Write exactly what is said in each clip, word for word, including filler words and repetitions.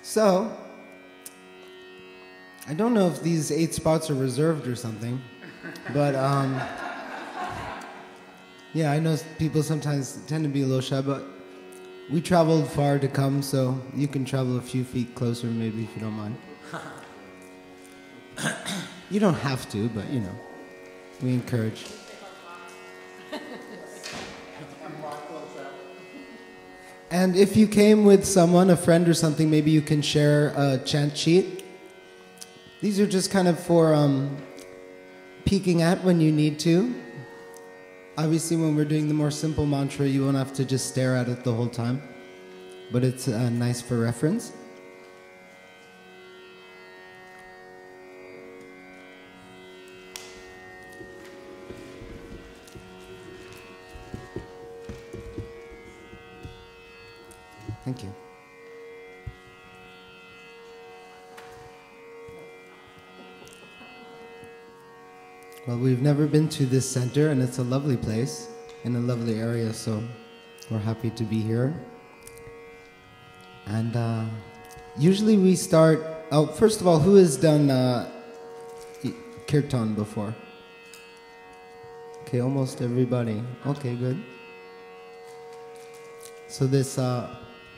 So, I don't know if these eight spots are reserved or something, but um, yeah, I know people sometimes tend to be a little shy, but we traveled far to come, so you can travel a few feet closer maybe if you don't mind. You don't have to, but you know, we encourage. And if you came with someone, a friend or something, maybe you can share a chant sheet. These are just kind of for um, peeking at when you need to. Obviously, when we're doing the more simple mantra, you won't have to just stare at it the whole time. But it's uh, nice for reference. Thank you. Well, we've never been to this center, and it's a lovely place in a lovely area, so we're happy to be here. And uh, usually we start, oh, first of all, who has done uh, kirtan before? Okay, almost everybody. Okay, good. So this, uh,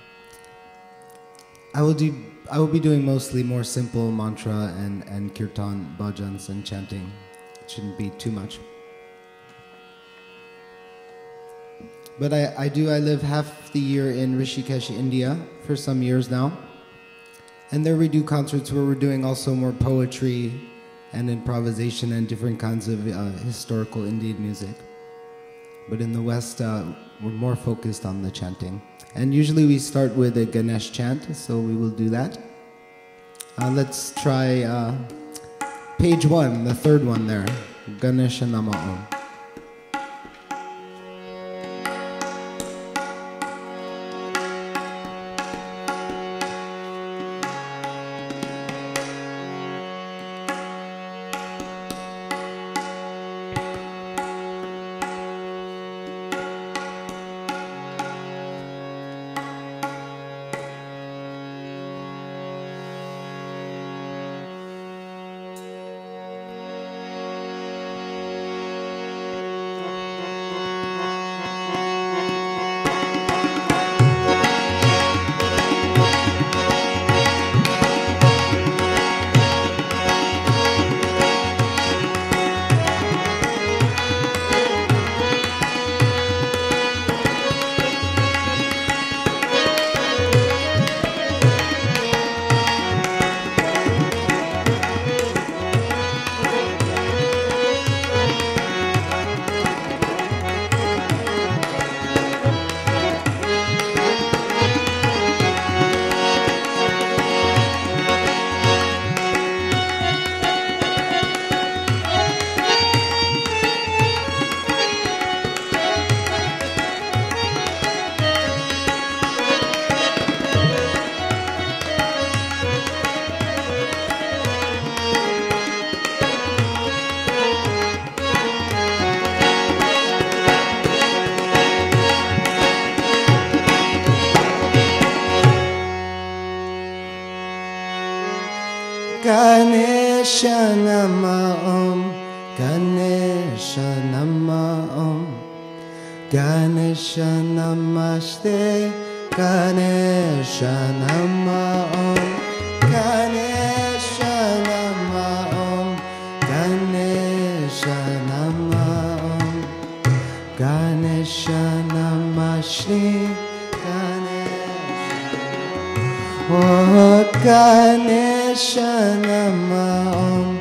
I will do. I will be doing mostly more simple mantra and, and kirtan, bhajans, and chanting. It shouldn't be too much. But I, I do, I live half the year in Rishikesh, India for some years now. And there we do concerts where we're doing also more poetry and improvisation and different kinds of uh, historical Indian music. But in the West, uh, we're more focused on the chanting. And usually we start with a Ganesh chant, so we will do that. Uh, let's try uh, page one, the third one there, Ganesha Nama Om. Ganesha Nama Om, Ganesha Nama Om, Ganesha Namaste, Ganesha Nama Om, Ganesha Nama Om, Ganesha Nama Om, Ganesha Namaste, Ganesha, oh Ganesha Nama Om,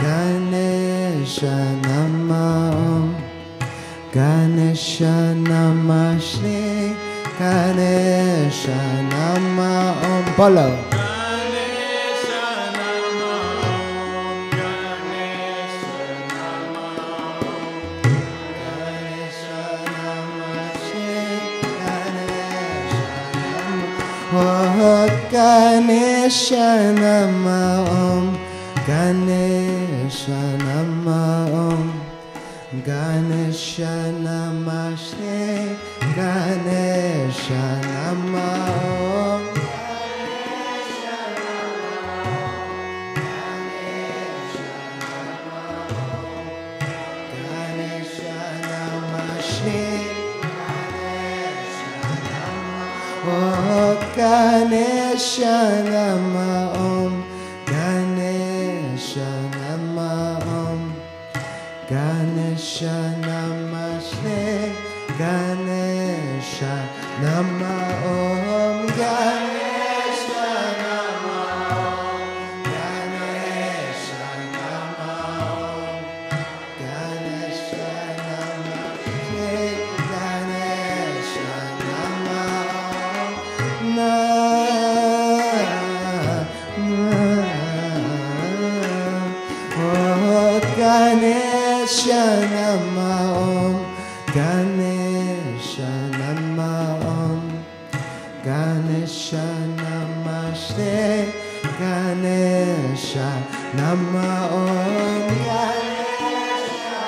Ganesha Nama Om, Ganesha Namaste, Ganesha Nama Om. Bolo. Ganesha Nama Om, Ganesha Nama Om, Ganesha Namaste, Ganesha Nama Om, Ganesha Ganesha Nama Om, Ganesha Nama Om, Ganesha Namaste, Ganesha Nama Om, Ganesha Nama Om, Ganesha Nama Om, Ganesha Namaste, Ganesha Nama Om, Na Oh Ganesha Nama Om, Ganesha Nama Om, Ganesha Namaste, Ganesha Nama Om, Ganesha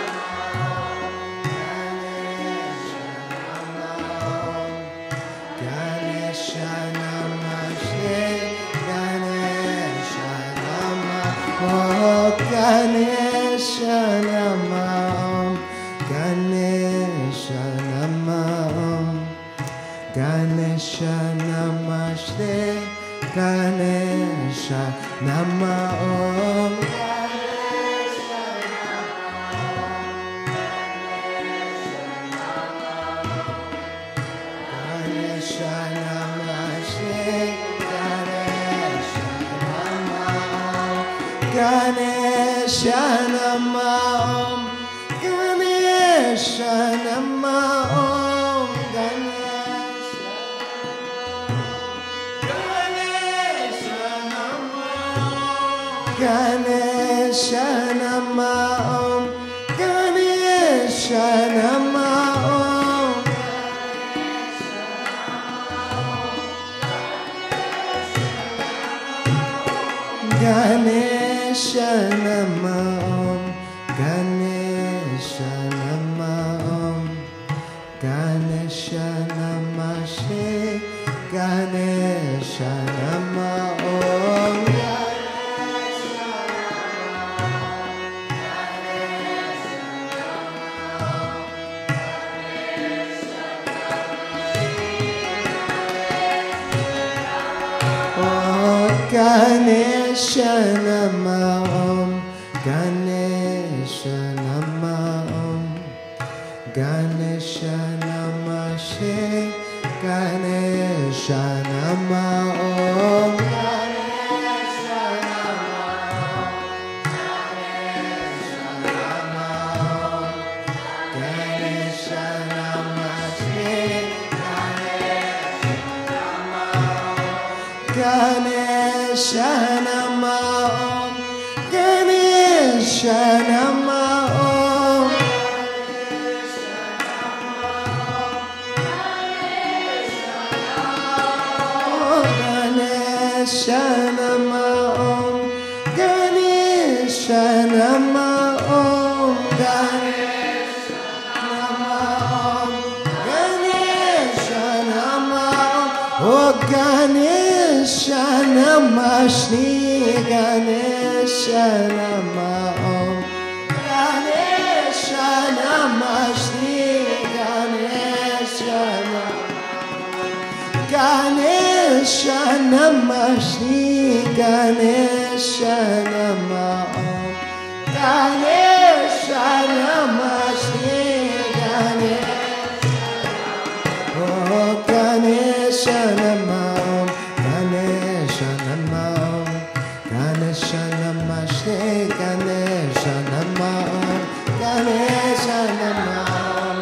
Nama Om, Ganesha Namaste, Ganesha Nama Oh Ganesha Nama Om, Ganesha Nama Om, Ganesha Namaste, Ganesha Nama Om, Ganesha Ganesha Namaste, Ganesha Nama Om, Ganesha Nama Om, Ganesha Nama Om, Ganesha Ganesha Nama Om, Ganesha Nama Om, Ganesha Nama Om, Ganesha Nama Om, Ganesha Nama Om, Ganesha Namaste, Ganesha Nama Om, Ganesha Oh Ganesha Nama Om, Ganesha Nama Om, Ganesha Namaste, Ganesha Nama Om, Ganesha Nama Om, Ganesha Nama Om, Ganesha Namaste, Ganesha Nama Om, Ganesha Nama Om, Ganesha Nama Om, Ganesha Nama Om, Ganesha Nama Om, Ganesha Nama Om, Oh Ganesha Namaste, Ganesha Nama Om, Ganesha Namaste, Ganesha Nama Ganesha Namaste, Ganesha Nama Om, Ganesha Namaste, Ganesha Oh Ganesha Nama Om, Ganesha Nama Om, Ganesha Namaste, Ganesha Nama Om, Ganesha Nama Om,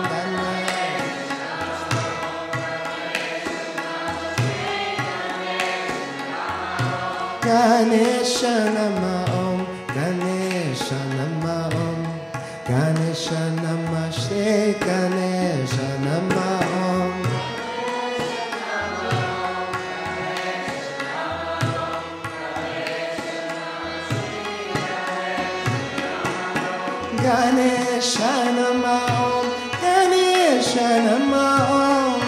Ganesha Nama Om, Ganesha Nama Om, Ganesha Namaste, Ganesha Nama Om, Ganesha Nama Om, Ganesha Nama Om,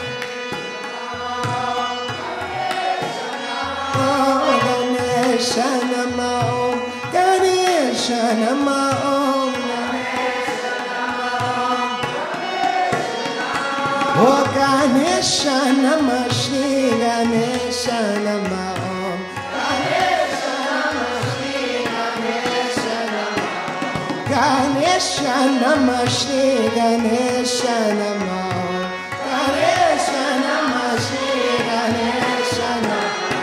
Ganesha Nama Om, Ganesha Nama Om, Oh Ganesha Namaste, Ganesha Ganesha Nama Om Ganesha Nama Shri Ganesha Nama Ganesha Nama Shri Ganesha Nama Ganesha Nama Shri Ganesha Nama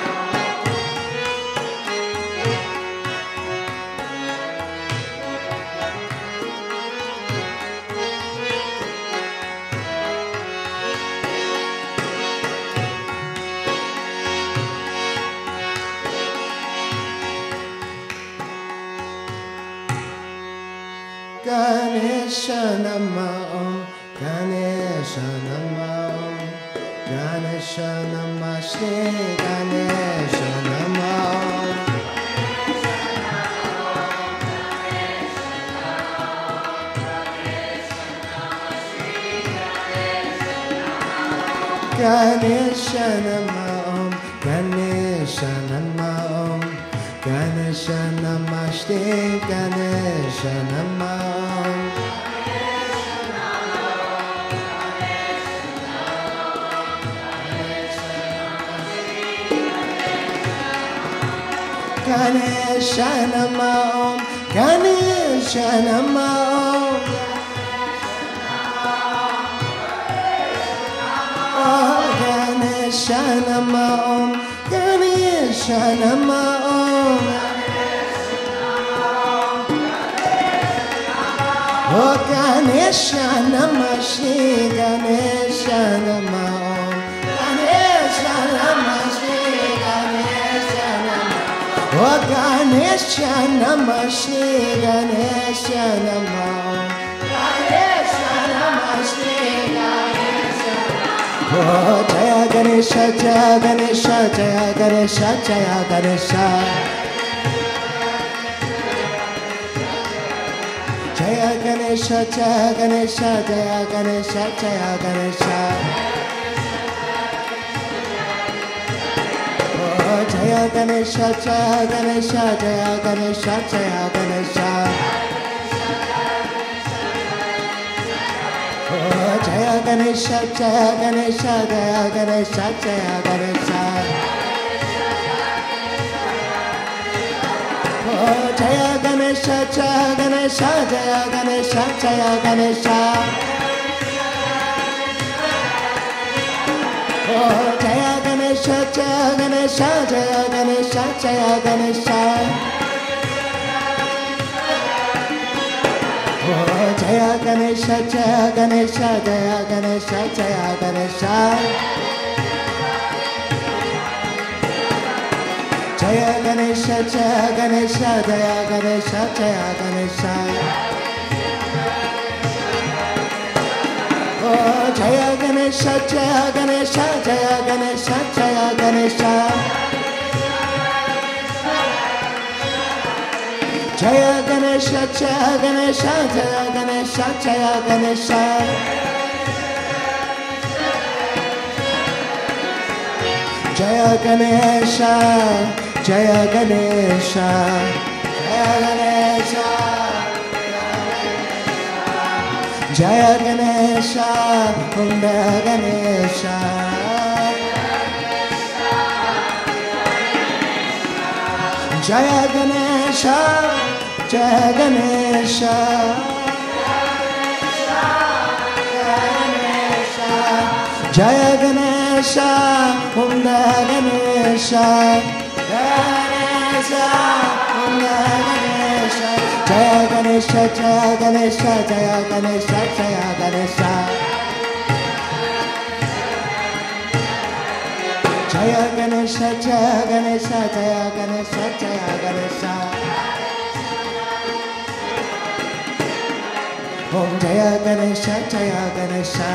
Ganesha Nama Om Ganesha Nama Om Ganesha Nama Shri Ganesha Nama Om Ganesha Nama Om Ganesha Nama Om Ganesha Nama Shri Ganesha Nama Om Ganesha Nama Om Ganesha Nama Om Oh Ganesha Nama Om Ganesha Nama Om Oh Ganesha Nama Shri Ganesha Nama Om Ganesha Nama Shri Ganesha Nama Oh Ganesha Nama Shri Ganesha Nama Om Ganesha Nama Shri Ganesha Oh Jaya Ganesha Jaya Ganesha Jaya Ganesha Jaya Ganesha Jaya Ganesha Jaya Ganesha Jaya Ganesha Jaya Ganesha Oh Jaya Ganesha Jaya Ganesha Jaya Ganesha Jaya Ganesha Oh Jaya Ganesha Jaya Ganesha Jaya Ganesha Jaya Ganesha Oh Jaya Ganesha Jaya Ganesha Jaya Ganesha Jaya Ganesha Oh Jaya Ganesha Jaya Ganesha Jaya Ganesha Jaya Ganesha Oh Jaya Ganesha Jaya Ganesha Jaya Ganesha Jaya Ganesha Jaya Ganesha Jaya Ganesha Jaya Ganesha Jaya Ganesha Oh Jaya Ganesha Jaya Ganesha Jaya Ganesha Jaya Ganesha Jaya Ganesha Jaya Ganesha Jaya Ganesha Jaya Ganesha Jaya Ganesha Jaya Ganesha Jaya Ganesha Jaya Ganesha Om Ganesha Jaya Ganesha Jaya Ganesha Jaya Ganesha Om Ganesha Ganesha Om Ganesha Jaya Ganesha Jaya Ganesha Jaya Ganesha Jaya Ganesha Jaya Ganesha Jaya Ganesha Jaya Ganesha Jaya Ganesha Om Jaya Ganesha Jaya Ganesha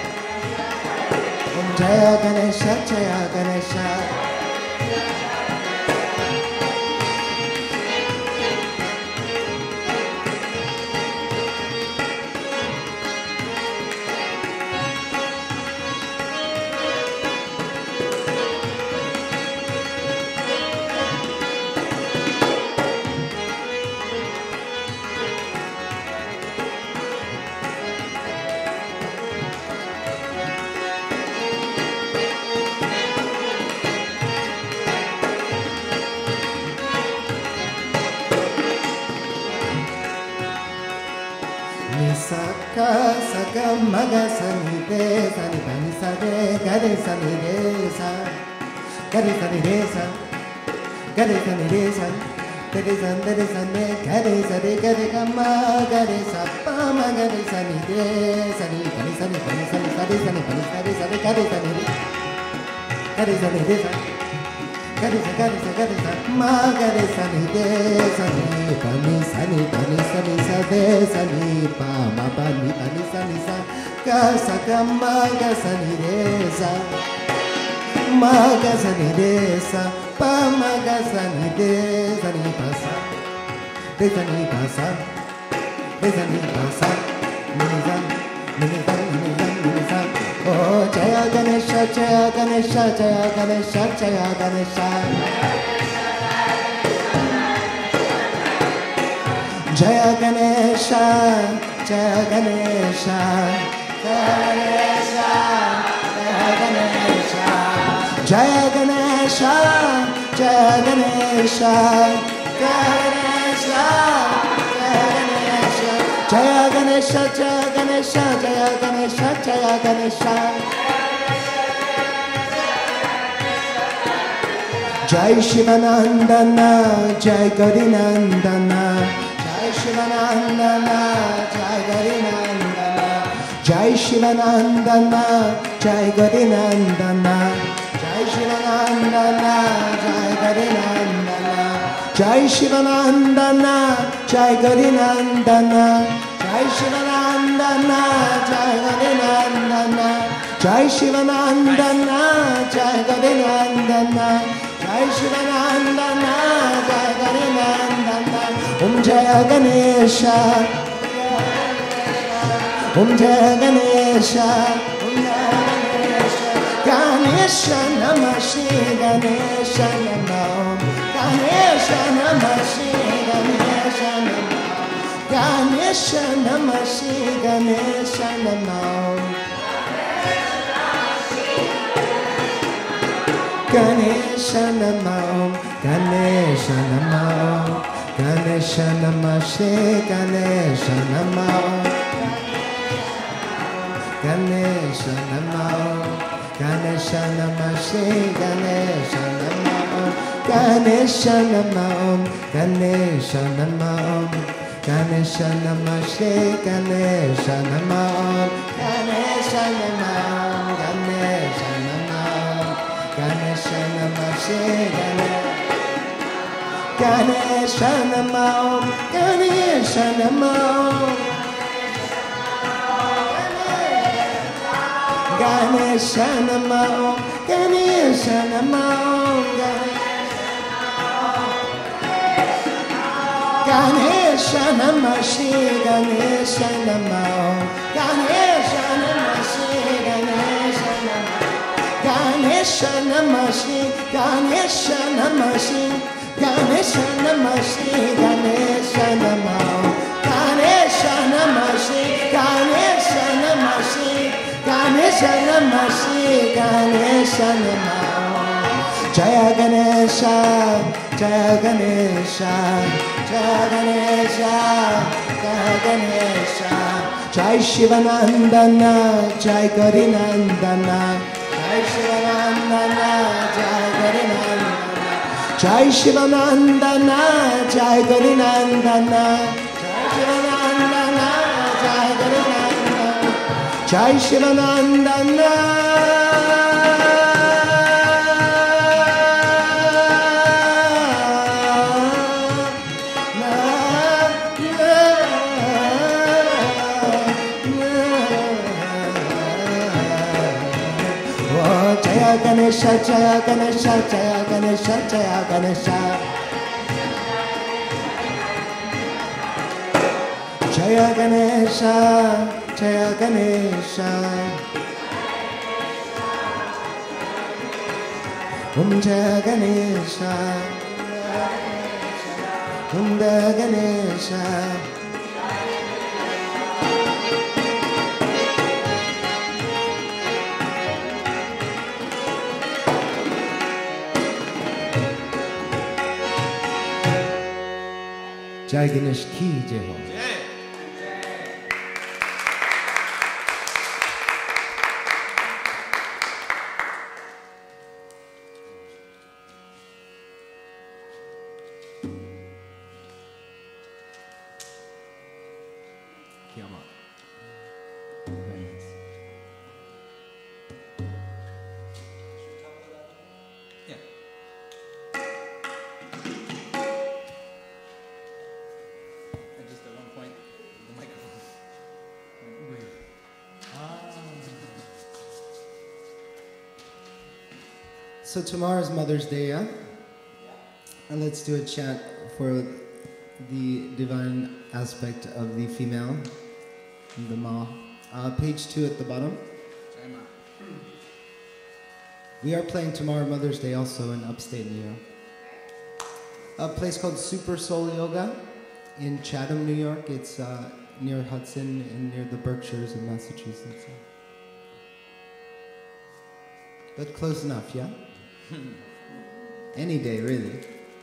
Om Jaya Ganesha Jaya Ganesha ma ga sa ni re sa ni pa ni sa re ga re sa ni re sa ga re sa ni re sa ga re sa ni re sa ga re sa ni re sa ne ga re sa re ga re ga ma ga re sa pa ma ga re sa ni re sa ni pa ni sa ni pa ni sa ni sa re sa ni pa ni sa re sa re ga re sa ni re ga re sa ni re sa ga re sa ga re sa ga re sa ma ga re sa ni re sa ni pa ni sa ni pa ni sa ni sa re sa ni pa ma pa ni pa ni sa ni sa ga sa ga ma ga sa ni re sa ma ga sa ni re sa pa ma ga sa ni re sa ni pa sa re sa ni pa sa re sa ni pa sa ni sa ni sa ni sa ni sa oh Jaya Ganesha Jaya Ganesha Jaya Ganesha Jaya Ganesha Jaya Ganesha Jaya Ganesha Jaya Ganesha Jaya Ganesha Jaya Ganesha Jaya Ganesha Jaya Ganesha Jaya Ganesha Jaya Ganesha Jai Shivanandana Jai Garinandana Jai Shivanandana Jai Garinandana Jai Shivanandana Jai Garinandana Jai Shivanandana Jai Garinandana Jai Shivanandana Jai Garinandana Jai Shivanandana Jai Garinandana Jai Shivanandana Jai Garinandana Jai Shivanandana Jai Garinandana Om Jaya Ganesha Om Jaya Ganesha Om Jaya Ganesha Ganesha Namah Shri Ganesha Namah Ganesha Namah Shri Ganesha Namah Ganesha Namah Shri Ganesha Namah Ganesha Namah Ganesha Namah Ganesha Namah Shri Ganesha Namah Ganesha Namah Ganesha Namah Shri Ganesha Namah Ganesha Namah Ganesha Namah Ganesha Namah Shri Ganesha Namah Ganesha Namah Ganesha Namah Ganesha Namah Shri Ganesha Namah Ganesha Namah Ganesha Namah Ganesha Namah Ganesha Namah Shri Ganesha Namah Ganesha Namah Shri Ganesha Namah Ganesha Namah Shri Ganesha Namah Shri Ganesha Namah Shri Ganesha Namah Ganesha Namah Shri Ganesha Namah Shri Ganesha Namah Shri Ganesha Namah Jaya Ganesha Jaya Ganesha Jaya Ganesha Jaya Ganesha Jai Shivanandana Jai Garinandana Jai Shivanandana Jai Garinandana Jai Shivanandana Jai Garinandana Jai Shivanandana Jai Garinandana Jai Shivanandana Jaya Ganesha Jaya Ganesha Jaya Ganesha Jaya Ganesha Jaya Ganesha Jaya Ganesha Om Jaya Ganesha Om Jaya Ganesha Jai Ganesh ki jai ho. So tomorrow's Mother's Day, yeah? And let's do a chant for the divine aspect of the female, the Ma. Uh, page two at the bottom. We are playing tomorrow Mother's Day also in upstate New York. A place called Super Soul Yoga in Chatham, New York. It's uh, near Hudson and near the Berkshires in Massachusetts. But close enough, yeah? Any day, really.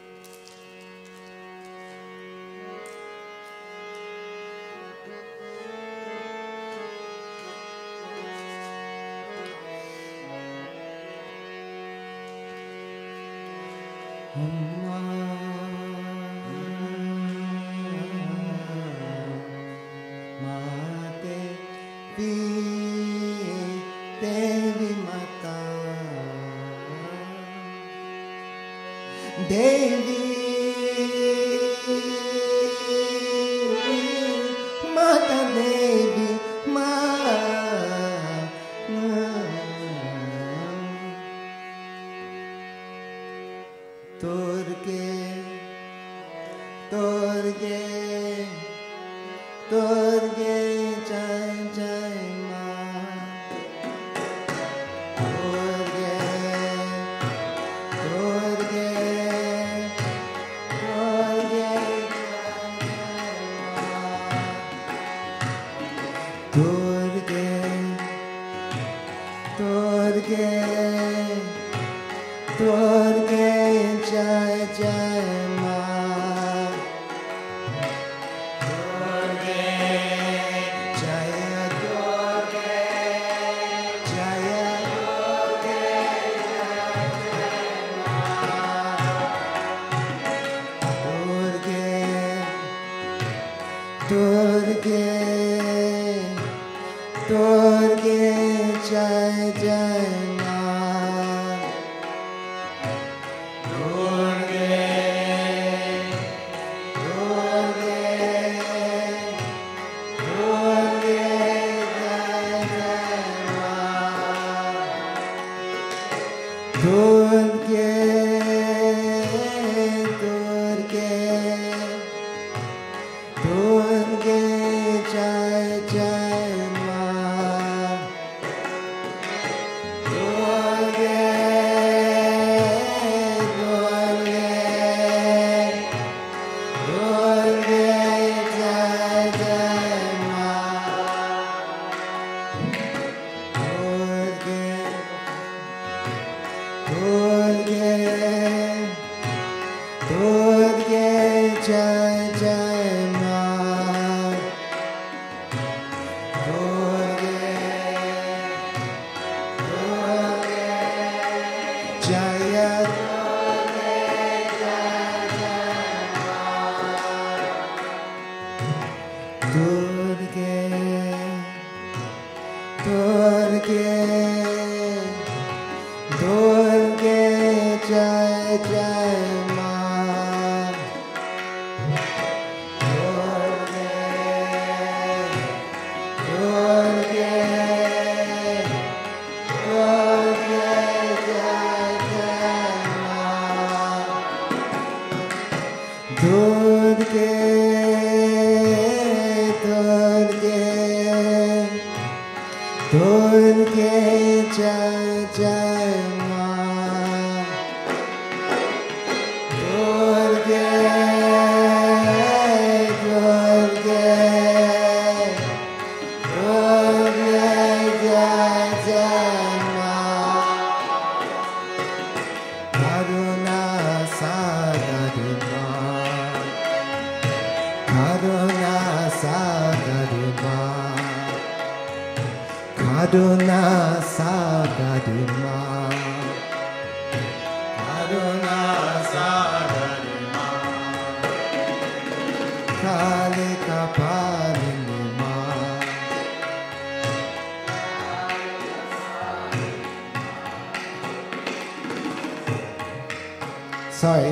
Sorry,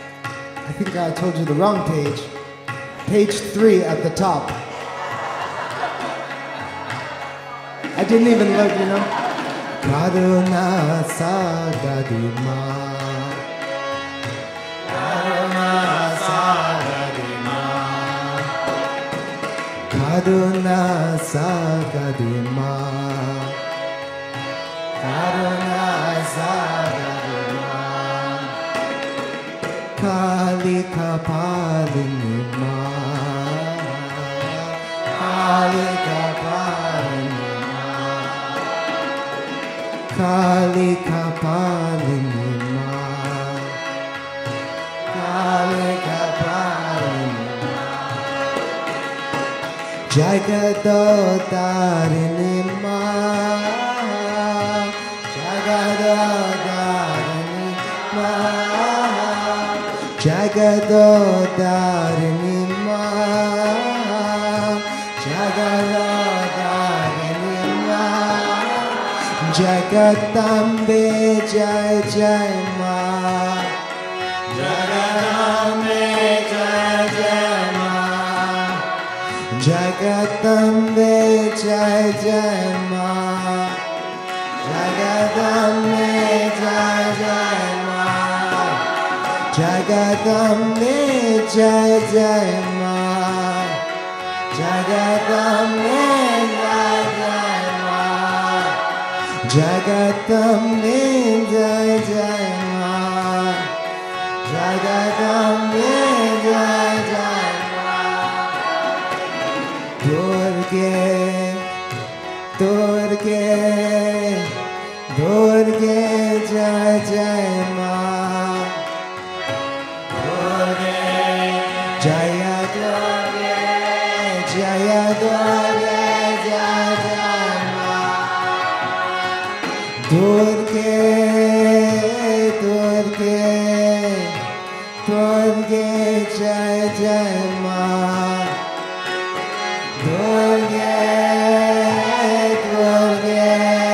I think I told you the wrong page. Page three at the top. I didn't even look, you know. Karuna Sagari Ma, Karuna Sagari Ma, Karuna Sagari Ma, Karuna Sagari Ma, Kalika Palini Ma, Kalika Palini Ma, Kalika Palini Ma, Kalika Palini Ma, Jagadodarini Ma, Jagadodarini Ma, Jagadodarini Ma, Jagadodarini Ma, Jagatambe Jai Jai Ma, Jagatambe Jai Jai Ma, Jagatambe Jai Jai Ma, Jagatambe Jai Jai Ma, Jagatambe Jai Jai Ma, Jagatambe Jai Jai Ma, Jagatambe Jai Jai Ma, Jagatambe Jai Jai Ma, Durge, Durge, Durge Jai Jai Ma, Durge, Jaya Durge, Jaya Durge Jai Jai Ma, Durge, Durge, Durge Jai Jai Ma, Durge, Durge,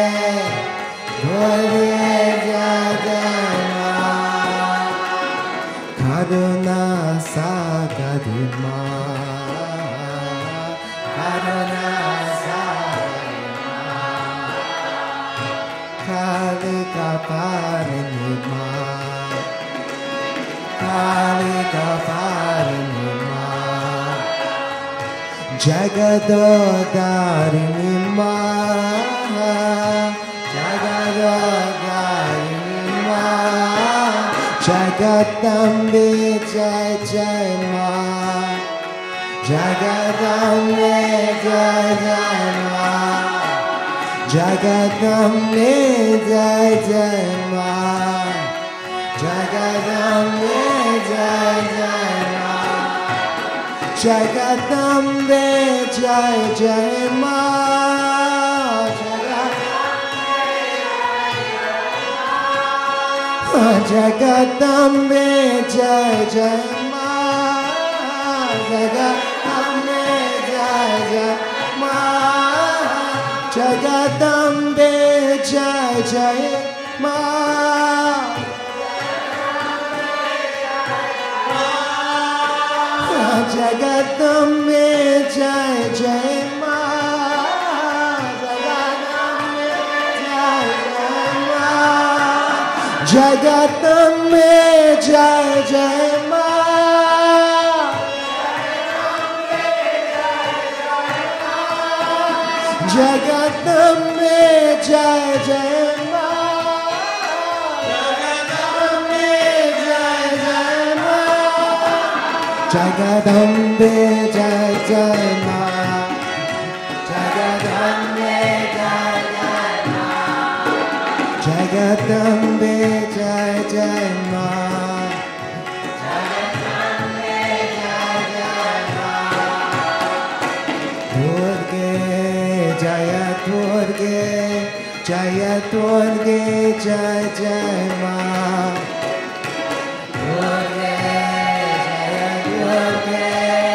Durge Jai Jai Ma, Karuna Sagari Ma, Karuna Sagari Ma, Kalika Palini Ma, Kalika Palini Ma, Jagadodarini Ma, Jagadodarini Ma, Jagatambe Jai Jai Ma, Jagatambe Jai Jai Ma, Jagatambe Jai Jai Ma, Jagatambe Jai Jai Ma, Jagatambe Jai Jai Ma, Jagatambe Jai Jai Ma, Jagatambe Jai Jai Ma, Jagatambe Jai Jai Ma, Jagatambe Jai Jai Ma, Jagatambe Jai Jai Ma, Jagatambe Jai Jai Ma, Jagatambe Jai Jai Ma, Jagatambe Jai Jai Ma, Jagatambe Jai Jai Ma, Jagatambe Jai Jai Ma, Jagatambe Jai Jai Ma, Durge Jaya Durge, Jaya Durge Jai Jai Ma, Durge Jaya Durge,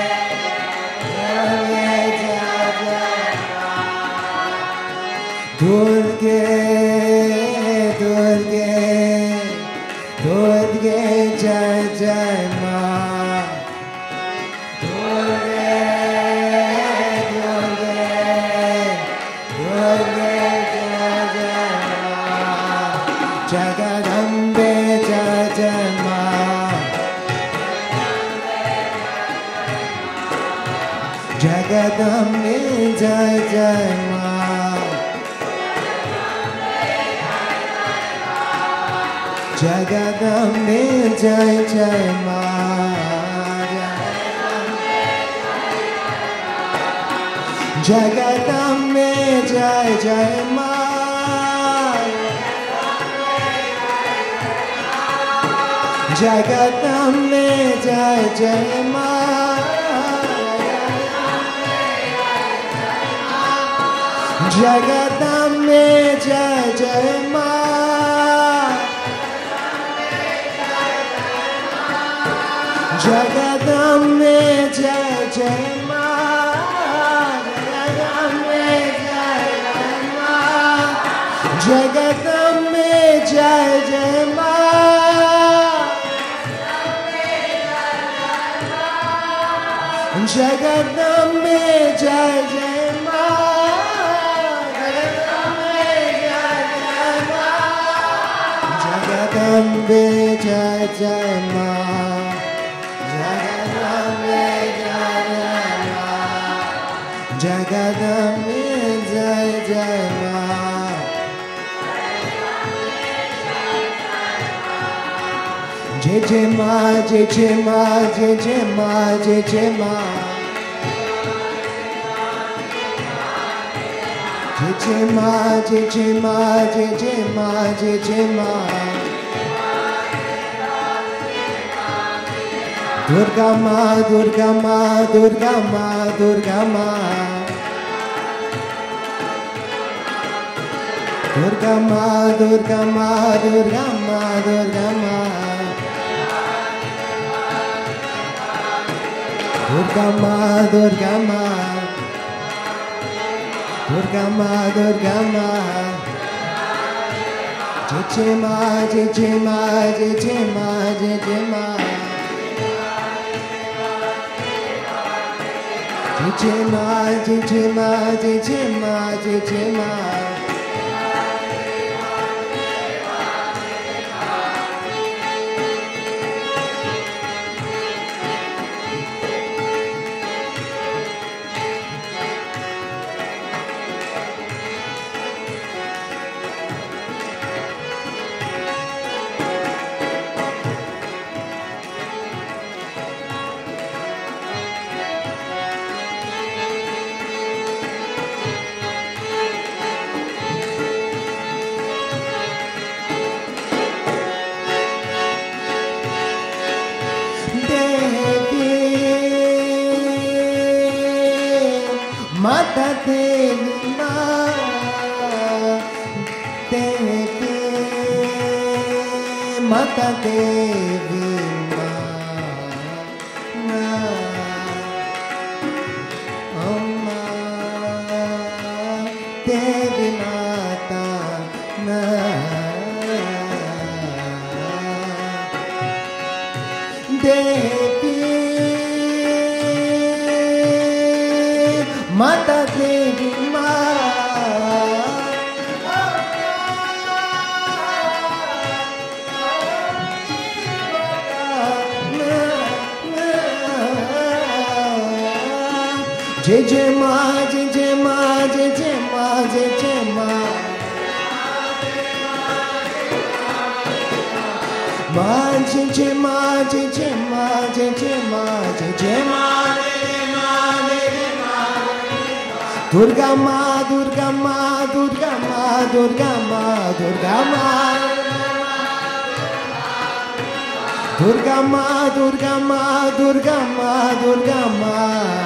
Durge Jai Jai Ma, Durge, Durge, Durge Jai Jai Ma, Durge, Durge, Durge Jai Jai Ma, Jagadambe Jai Jai Ma. Jagadambe Jai Jai Ma. Jagadambe Jai Jai Ma. Jagadambe Jai Jai Ma. Jagadambe Jai Jai Ma. Jagadambe Jai Jai Ma. Jagadambe Jai Jai Ma. Jagadambe Jai Jai Ma. Jagadambe Jai Jai Ma. Jagadambe Jai Jai Ma. Jai Jai Ma, Jai Jai Ma, Jai Jai Ma, Jai Jai Ma. Jai Jai Ma, Jai Jai Ma, Jai Jai Ma, Jai Jai Ma. Durga Ma, Durga Ma, Durga Ma, Durga Ma. Durga Ma, Durga Ma, Durga Ma, Durga Ma. Durga Ma, Durga Ma. Durga Ma, Durga Ma. Jai Jai Ma, Jai Jai Ma, Jai Jai Ma, Jai Jai Ma. Jai Jai Ma, Jai Jai Ma, Jai Jai Ma, Jai Jai Ma. Mata Devi Ma, Devi, Mata Devi Ma, Ma, oh Ma, Devi Mata Ma, Devi. Mata Devi Ma. Jai Jai Ma, Jai Jai Ma, Jai Jai Ma, Jai Jai Ma. Ma Jai Jai Ma, Jai Jai Ma, Jai Jai Ma, Jai Jai Ma. Durga Ma, Durga Ma, Durga Ma, Durga Ma, Durga Ma. Durga Ma, Durga Ma, Durga Ma, Durga Ma.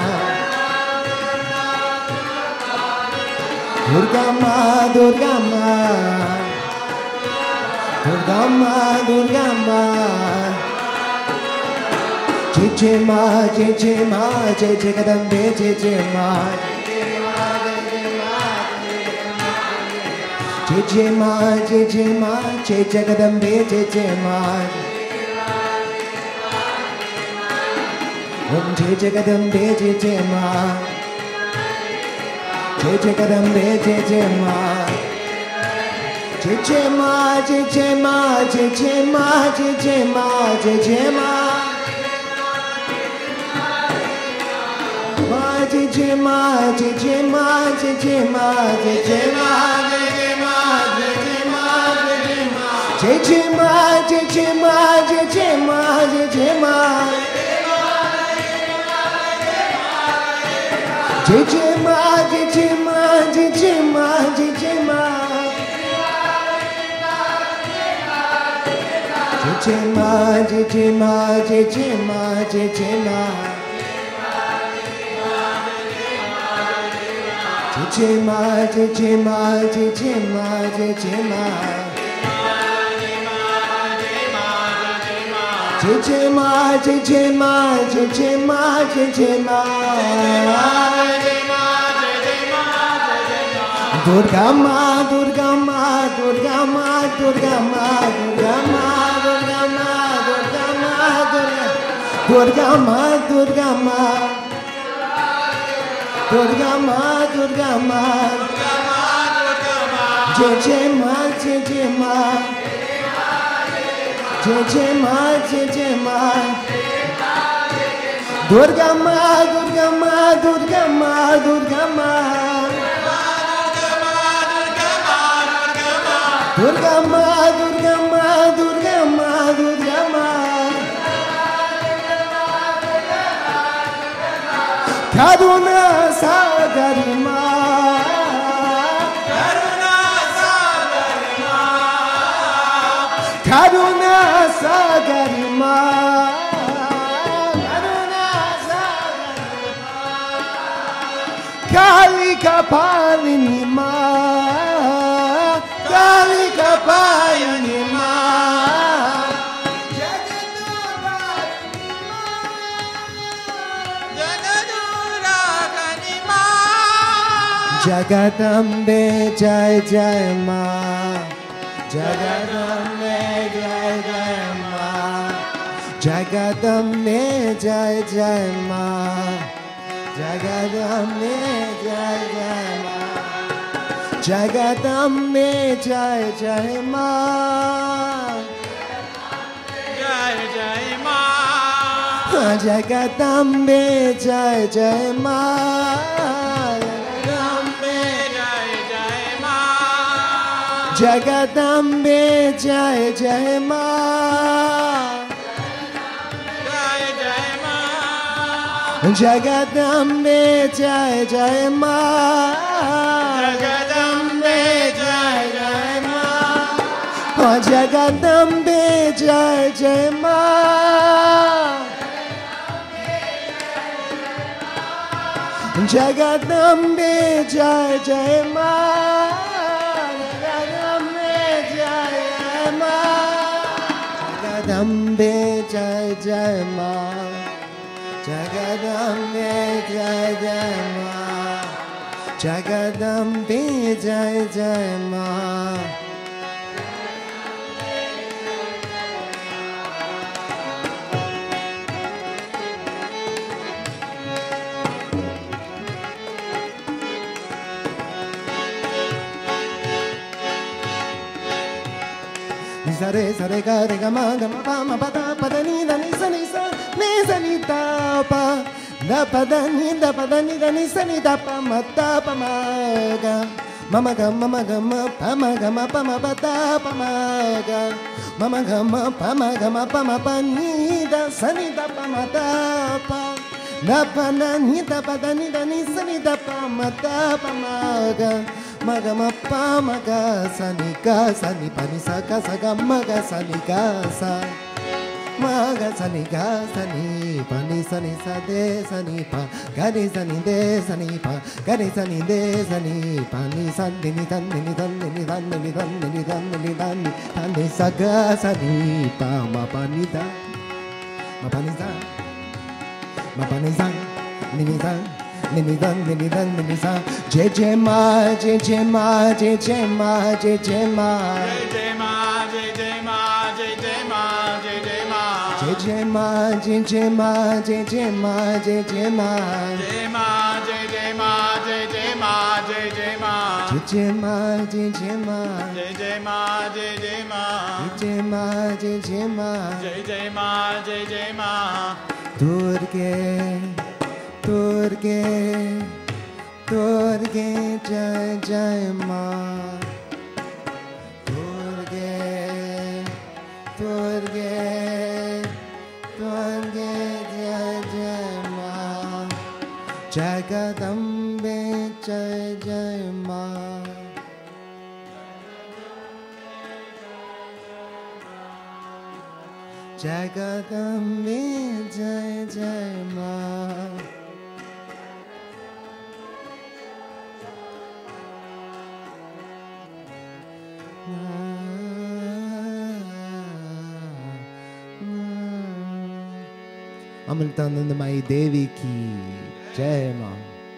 Durga Ma, Durga Ma. Durga Ma, Durga Ma. Jai Jai Ma, Jai Jai Ma, Jai Jagadambe, Jai Jai Ma. Jai Jai Ma, Jai Jai Ma, Jai Jagadambe, Jai Jai Ma. Om Jai Jagadambe, Jai Jai Ma. Jai Jagadambe, Jai Jai Ma. Jai Jai Ma, Jai Jai Ma, Jai Jai Ma, Jai Jai Ma, Jai Jai Ma. Ma Jai जय माँ जय जय माँ जय जय माँ जय जय माँ जय जय माँ जय जय माँ जय जय माँ जय जय माँ जय जय माँ जय जय माँ जय जय माँ जय जय माँ जय जय माँ जय जय माँ जय माँ जय जय माँ जय जय माँ जय जय माँ जय माँ जय जय माँ जय जय माँ जय जय माँ जय जय माँ जय जय माँ जय जय माँ जय जय माँ दुर्गा माँ दुर्गा माँ दुर्गा माँ दुर्गा माँ दुर्गा माँ दुर्गा माँ दुर्गा माँ दुर्गा माँ दुर्गा माँ दुर्गा माँ दुर्गा माँ जय जय माँ जय जय माँ जय जय माँ जय जय माँ दुर्गा माँ दुर्गा माँ दुर्गा माँ दुर्गा माँ दुर्गा माँ दुर्गा माँ दुर्गा माँ दुर्गा माँ करुणा सागर माँ करुणा सागर माँ करुणा सागर माँ करुणा सागर माँ कालिका पालिनी माँ कालिका पालिनी माँ जगदम्बे जय जय माँ जगदम्बे जय जय माँ जगदम्बे जय जय माँ जगदम्बे जय जय माँ जगदम्बे जय जय माँ जय जय माँ जगदम्बे जय जय माँ जगदम्बे जय जय माँ जय जय माँ जगदम्बे जय जय माँ जगदम्बे जय जय माँ जगदम्बे जय जय माँ जगदम्बे जय जय माँ जगदम्बे जय जय माँ जगदम्बे जय जय माँ जगदम्बे जय जय माँ सरे सरे ग रे ग म ग म प म प द प द नि द नि स नि स नि स नि द प द प द नि द प द नि द नि स नि द प म द प म ग म म ग म म ग म प म ग म प म प द प म ग म म ग म प म ग म प म प नि द स नि द प म द प द प द नि द प द नि द नि स नि द प म द प म ग म ग म प म ग स नि ग स नि प नि स ग स ग म ग स नि ग स म ग स नि ग स नि प नि स नि स दे स नि प ग नि स नि दे स नि प ग नि स नि दे स नि प नि स नि नि ध नि नि ध नि नि ध नि नि ध नि नि ध नि नि ध नि ध नि स ग स नि प म प नि ध म प नि ध म प नि ध नि नि ध नि नि ध नि नि ध नि नि स जय जय माँ जय जय माँ जय जय माँ जय जय माँ जय जय माँ जय जय माँ जय जय माँ जय जय माँ जय जय माँ जय जय माँ जय जय माँ जय जय माँ जय माँ जय जय माँ जय जय माँ जय जय माँ जय जय माँ जय जय माँ जय जय माँ जय जय माँ जय जय माँ जय जय माँ जय जय माँ जय जय माँ दुर्गे दुर्गे दुर्गे जय जय माँ दुर्गे दुर्गे दुर्गे जय जय माँ जगदम्बे जय जय माँ जगदम्बे जय जय माँ अमृतानंदमयी देवी की जय माँ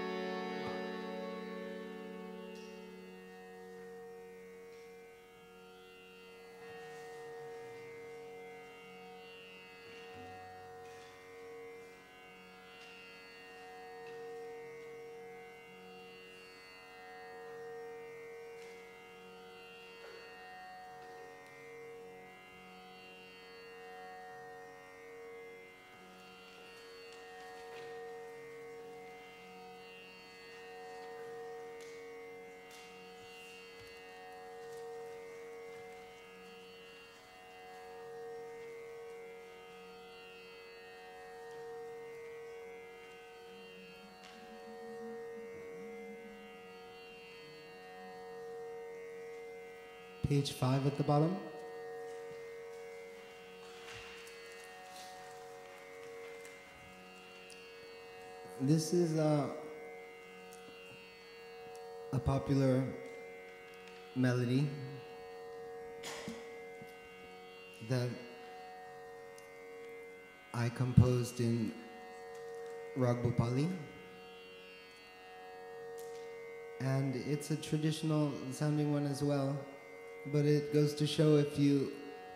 Page five at the bottom. This is a, a popular melody that I composed in Rag Bhopali. And it's a traditional sounding one as well. But it goes to show if you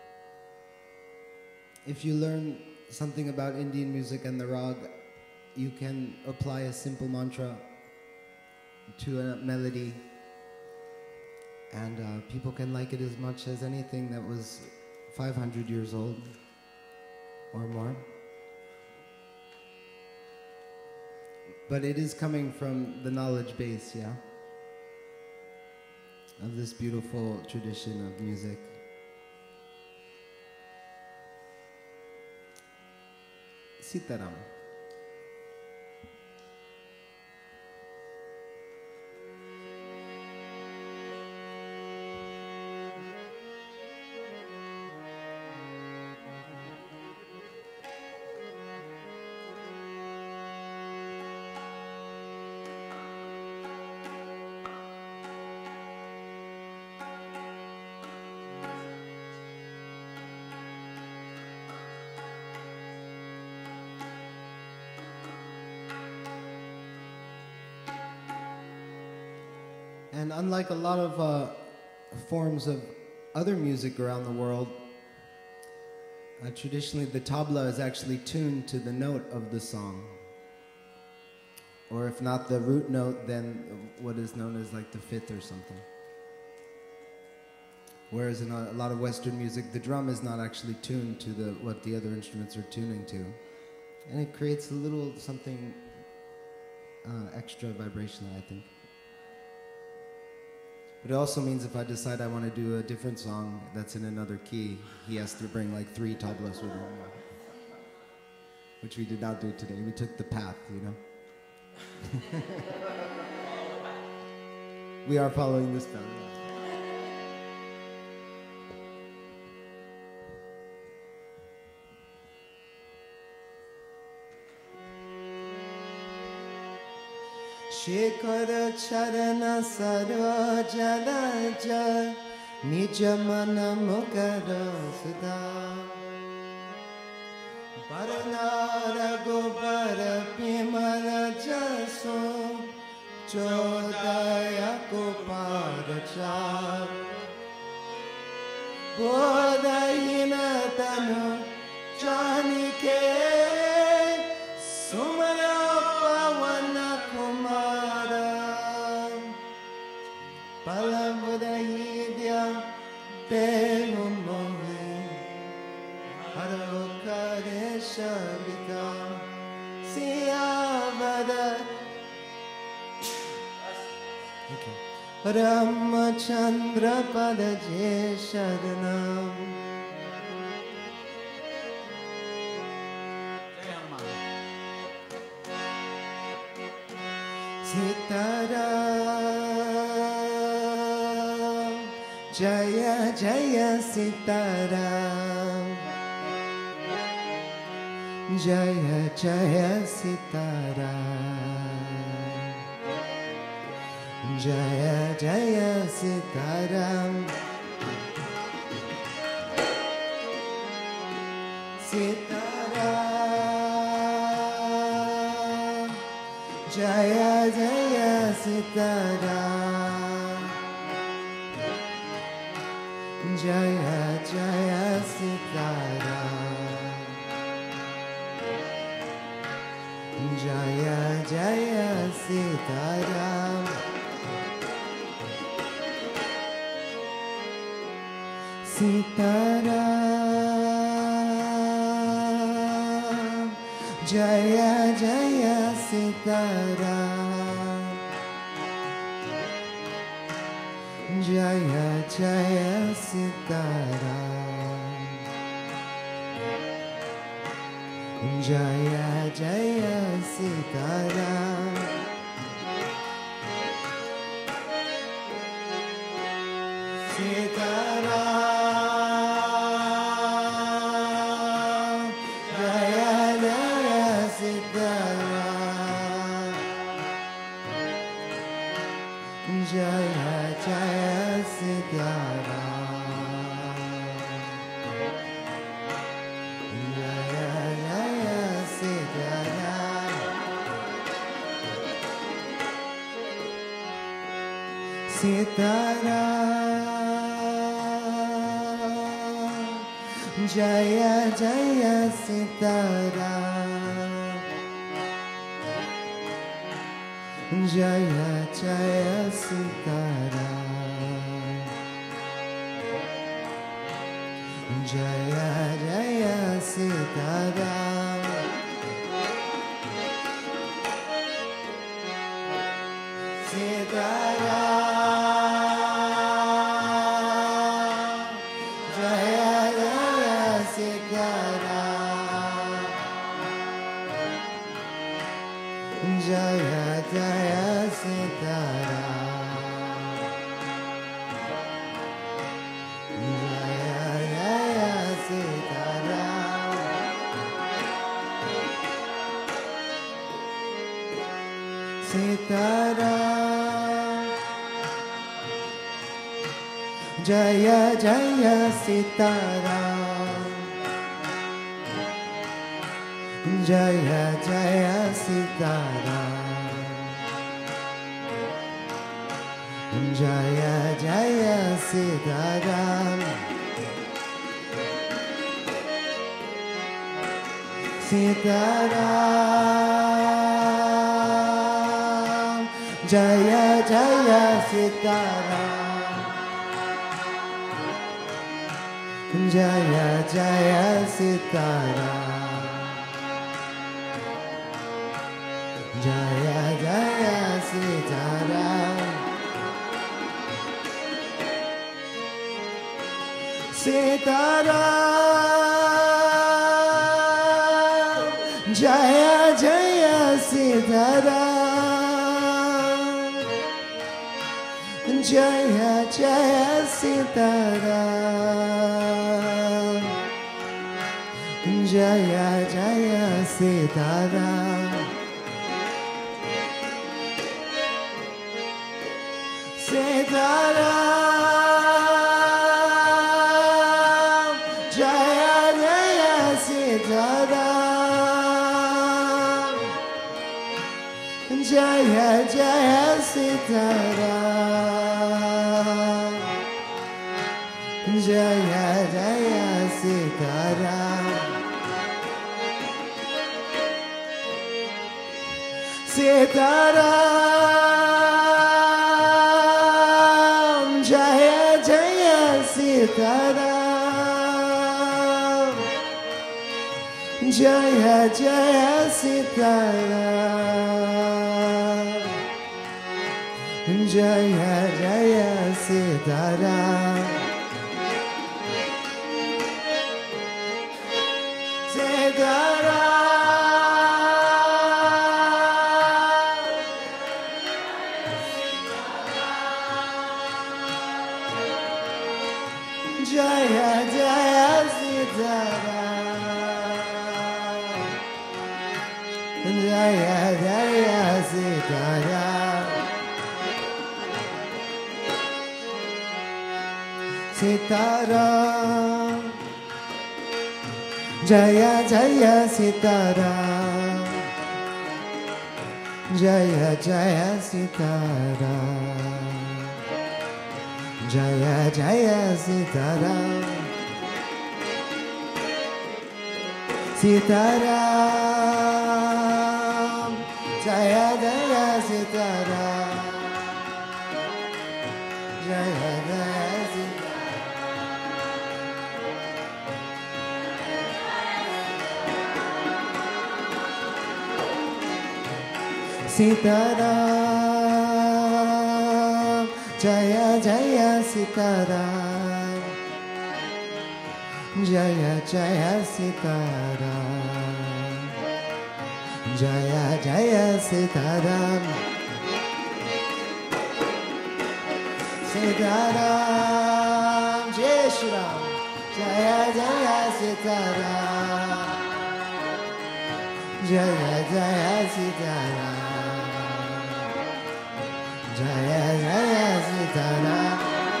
if you learn something about Indian music and the rag, you can apply a simple mantra to a melody, and uh, people can like it as much as anything that was five hundred years old or more. But it is coming from the knowledge base, yeah, of this beautiful tradition of music. Sitaram. And unlike a lot of uh, forms of other music around the world, uh, traditionally the tabla is actually tuned to the note of the song. Or if not the root note, then what is known as like the fifth or something. Whereas in a, a lot of Western music, the drum is not actually tuned to the what the other instruments are tuning to. And it creates a little something uh, extra vibrational, I think. But it also means if I decide I want to do a different song that's in another key, he has to bring like three tablas with him. Which we did not do today. We took the path, you know. We are following this path. Shekhar चरण सरोज रज निज मन मुकर सुधा बरनार गोबर पिमल जसो चोदय Cooper चार बोधहीन तनु जानिके सुमरा पवन कुमार पलमुदहीद्य तेनु मोहे हरो करे शबिका सियावर रामचंद्र पद जे शरणम सीताराम जय जय सीताराम जय जय सीताराम जय जय सीताराम सीताराम जय जय सीताराम जय जय सीताराम जय जय सीताराम सीताराम जय जय सीताराम जय जय सीताराम जय जय सीताराम सीताराम जय जय सीताराम जय जय सीताराम जय जय सीताराम सीताराम जय जय सीताराम जय जय सीताराम जय जय सीताराम सीताराम जय जय सीताराम जय जय सीताराम सीताराम जय जय सीताराम जय जय सीताराम जय जय सीताराम सीताराम जय जय सीताराम जय जय सीताराम जय जय सीताराम सीताराम जय जय सीताराम जय जय सीताराम जय जय सीताराम सीताराम जय जय सीताराम जय जय सीताराम जय जय सीताराम सीताराम जय जय Sitaram Jaya Jaya Sitaram, Jaya Jaya Sitaram, Sitaram, Jaya Jaya Sitaram, Jaya Jaya Sitaram, Sitaram, Jaya Jaya Sitaram, Jaya Jaya Sitaram, Jaya Jaya Sitaram, Sitaram, Jaya Jaya Sitaram, Jaya Jaya Sitaram, Jaya Jaya Sitaram, Jaya Jaya Sitaram, Jaya Jaya Sitaram, Sitaram, Jai Shri Ram, Jaya Jaya Sitaram, Jaya Jaya Sitaram, Jaya Jaya Sitaram,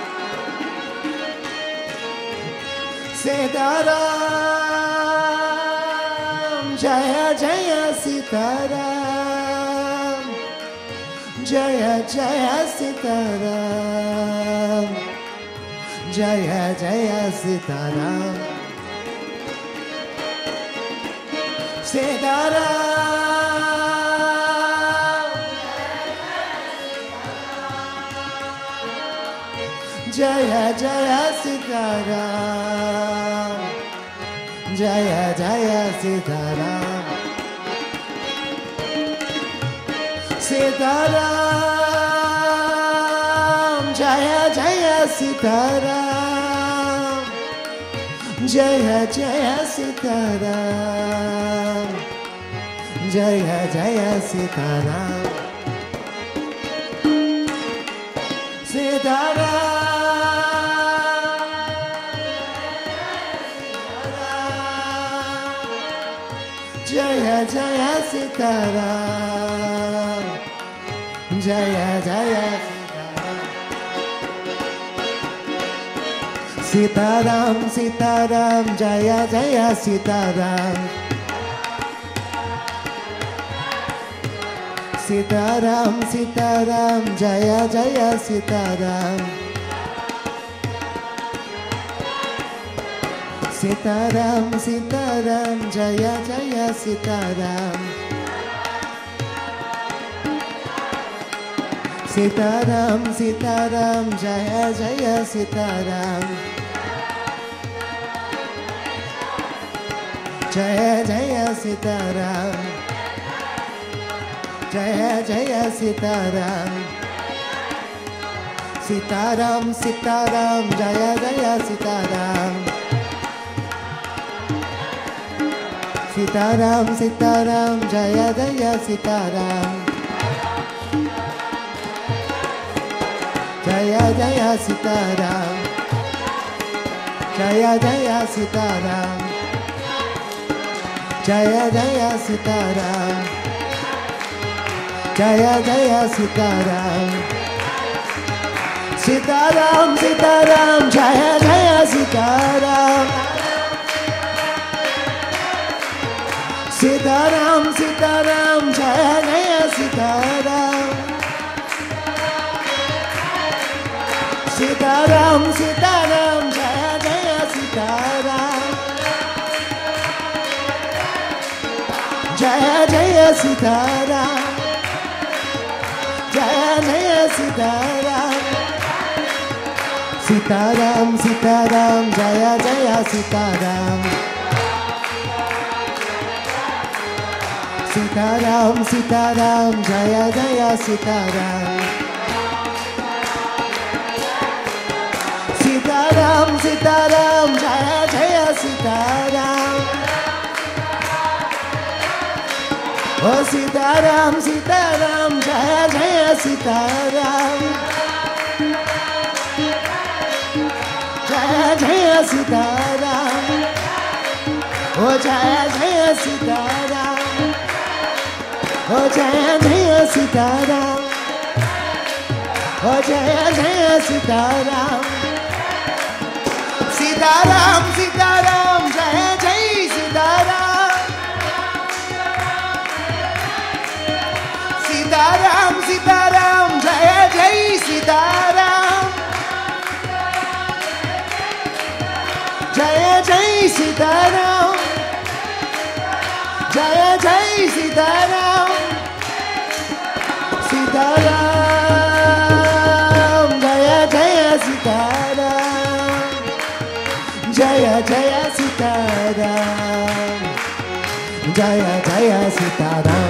Sitaram, Jaya Jaya Sitaram, Jaya Jaya Sitaram, Jaya Jaya Sitaram, Sitaram, Jaya Jaya Sitaram, Jaya Jaya Sitaram, Sitaram, Jaya Jaya Sitaram, Jaya Jaya Sitaram, Jaya Jaya Sitaram, Sitaram, Jaya Jaya Sitaram, Jaya Jaya Sitaram, Sitaram, Jaya Jaya Sitaram, Sitaram, Sitaram, Jaya Jaya Sitaram, Sitaram, Sitaram, Jaya Jaya Sitaram, Sitaram, Sitaram, Jaya Jaya Sitaram, Jaya Jaya Sitaram, Jaya Jaya Sitaram, Sitaram, Sitaram, Jaya Jaya Sitaram, Sitaram, Sitaram, Jaya Jaya Sitaram, Jaya Jaya Sitaram, Jaya Jaya Sitaram, Jaya Jaya Sitaram, Jaya Jaya Sitaram, Sitaram, Sitaram, Jaya Jaya Sitaram, Sitaram, Sitaram, Jaya Jaya Sitaram, Sitaram, Sitaram, Jaya Jaya Sitaram, Jaya Jaya Sitaram, Jaya Jaya Sitaram, Sitaram, Sitaram, Jaya Jaya Sitaram, Sitaram, Sitaram, Jaya Jaya Sitaram. Sitaram, Sitaram, Jaya Jaya Sitaram. Oh Sitaram, Sitaram, Jaya Jaya Sitaram. Jaya Jaya Sitaram. Oh Jaya Jaya Sitaram. Oh Jaya Jaya Sitaram. Oh Jaya Jaya Sitaram. Sitaram, Sitaram, Jaya Jaya Sitaram. Sitaram, Sitaram, Jaya Jaya Sitaram. Jaya Jaya Sitaram. Jaya Jaya Sitaram. Sitaram, Jaya Jaya Sitaram. Jaya Jaya Sitaram. Jaya Jaya Sitaram.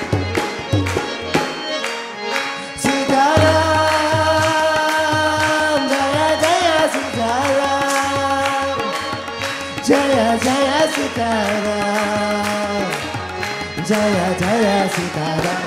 Sitaram, Jaya Jaya Sitaram. Jaya Jaya Sitaram. Jaya Jaya Sitaram.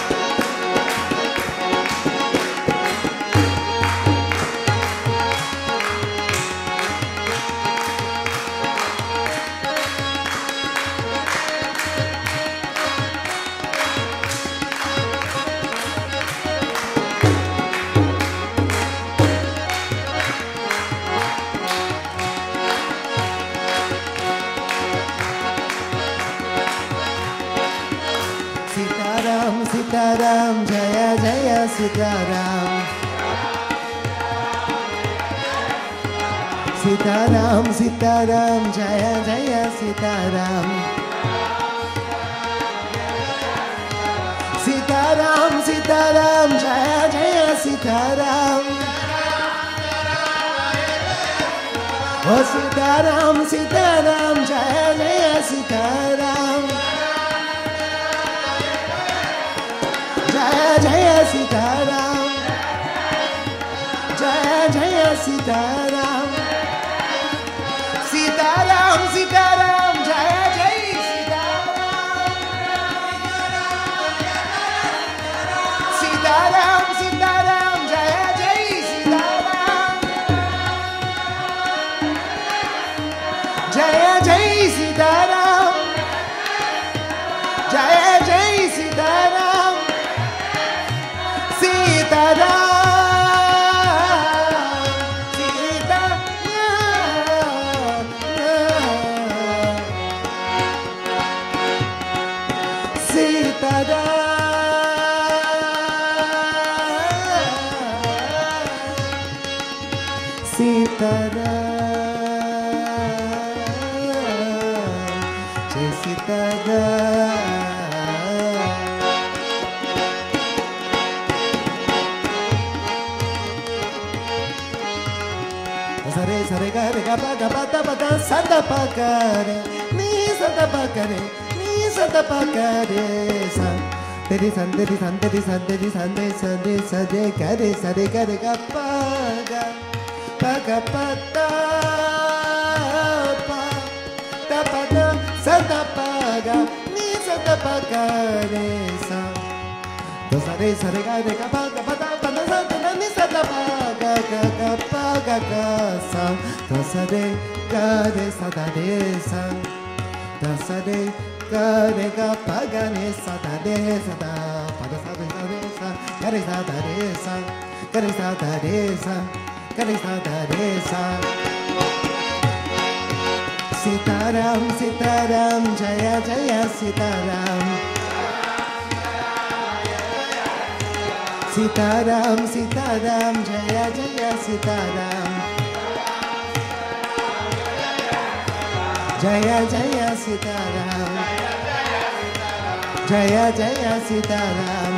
Sitaram, Sitaram, Jaya Jaya Sitaram. Sitaram, Sitaram, Jaya Jaya Sitaram. Sitaram, Sitaram, Jaya Jaya Sitaram. Oh Sitaram, Sitaram, Jaya Jaya Sitaram. Jaya Jaya Sitaram. Jaya Jaya Sitaram. Sitaram, Sitaram, Jaya Jaya Sitaram. Sitaram, Sitaram, Jaya Jaya Sitaram. Jaya Jaya Sitaram. Jaya Jaya Sitaram. Sitaram. Sare sare ga re ga pa ga pa ta pa ga sa da pa ga re ni sa da pa ga re ni sa da pa ga re sa teri san teri san teri san teri san de sa de sa de ga re sa re ga re ga pa ga pa ga pa ta pa ta pa ga sa da pa ga ni sa da pa ga re sa do sa re sa re ga re ga pa ga pa ta pa na sa da ni sa da pa ga ga ga pa ga ga sa do sa re ga re sa da re sa da sa re ga re ga pa ga ni sa da re sa da pa da sa re sa re sa ga re sa da re sa ga re sa da re sa ga re sa da re sa. Sitaram, Sitaram, Jaya Jaya Sitaram. Sitaram, Sitaram, Jaya Jaya Sitaram. Jaya Jaya Sitaram. Jaya Jaya Sitaram.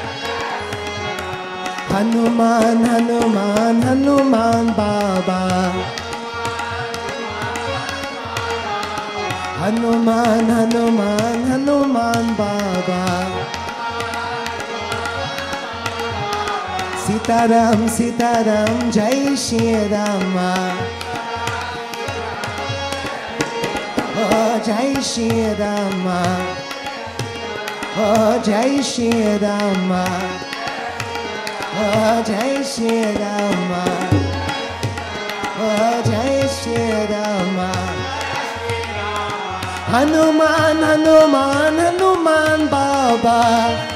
Hanuman, Hanuman, Hanuman Baba. Hanuman, Hanuman, Hanuman Baba. Sitaram, Sitaram, Jai Shri Rama. Oh, Jai Shri Rama. Oh, Jai Shri Rama. Oh, Jai Shri Rama. Oh, Jai Shri Rama. Hanuman, Hanuman, Hanuman Baba.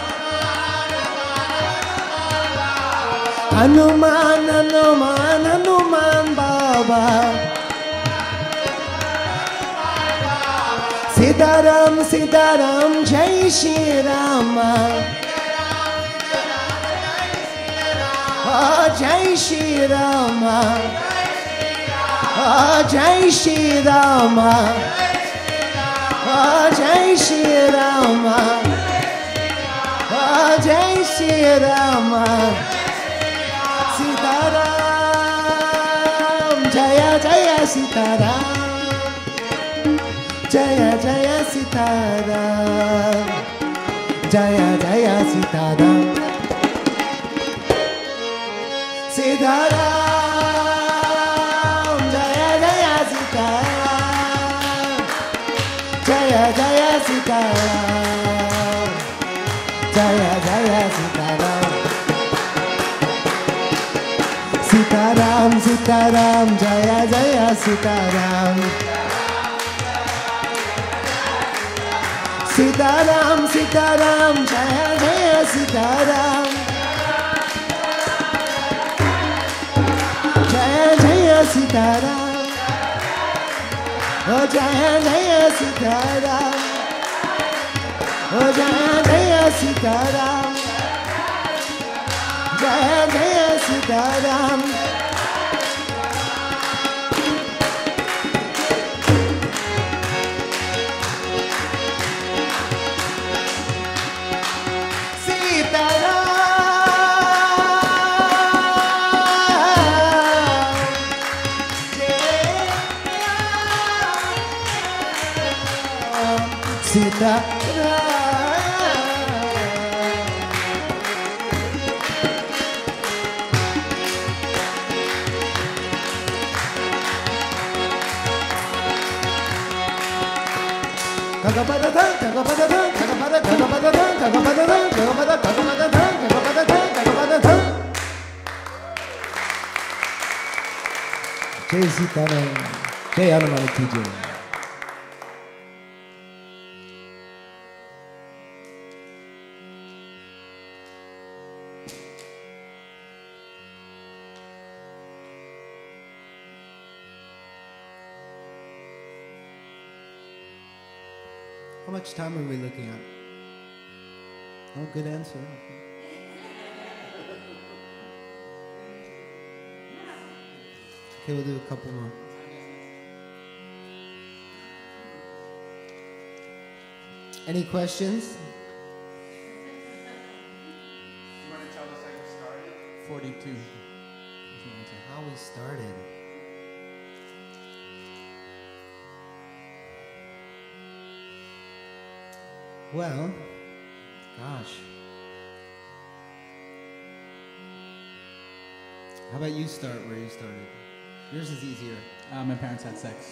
Hanuman, Hanuman, Hanuman Baba. Sitaram, Sitaram, Jai Shri Rama. Oh, Jai Shri Rama. Oh, Jai Shri Rama. Oh, Jai Shri Rama. Oh, Jai Shri Rama. Sitaram, Jaya Jaya Sitaram, Jaya Jaya Sitaram, Jaya Jaya Sitaram, Sitaram, Jaya Jaya Sitaram, Jaya Jaya Sitaram, Jaya Jaya Sitaram. Sitaram, Sitaram, Jaya Jaya Sitaram. Sitaram, Sitaram, Jaya Jaya Sitaram. Jaya Jaya Sitaram. Oh, Jaya Jaya Sitaram. Oh, Jaya Jaya Sitaram. Jaya Jaya Sitaram. Sitaram. Sitaram. Jai Sitaram, Jai Hanuman ki jai. How much time are we looking at? Oh, good answer. Okay, we'll do a couple more. Any questions? You want to tell us how you started? forty-two. How we started. Well, gosh. How about you start where you started? Yours is easier. Uh, my parents had sex.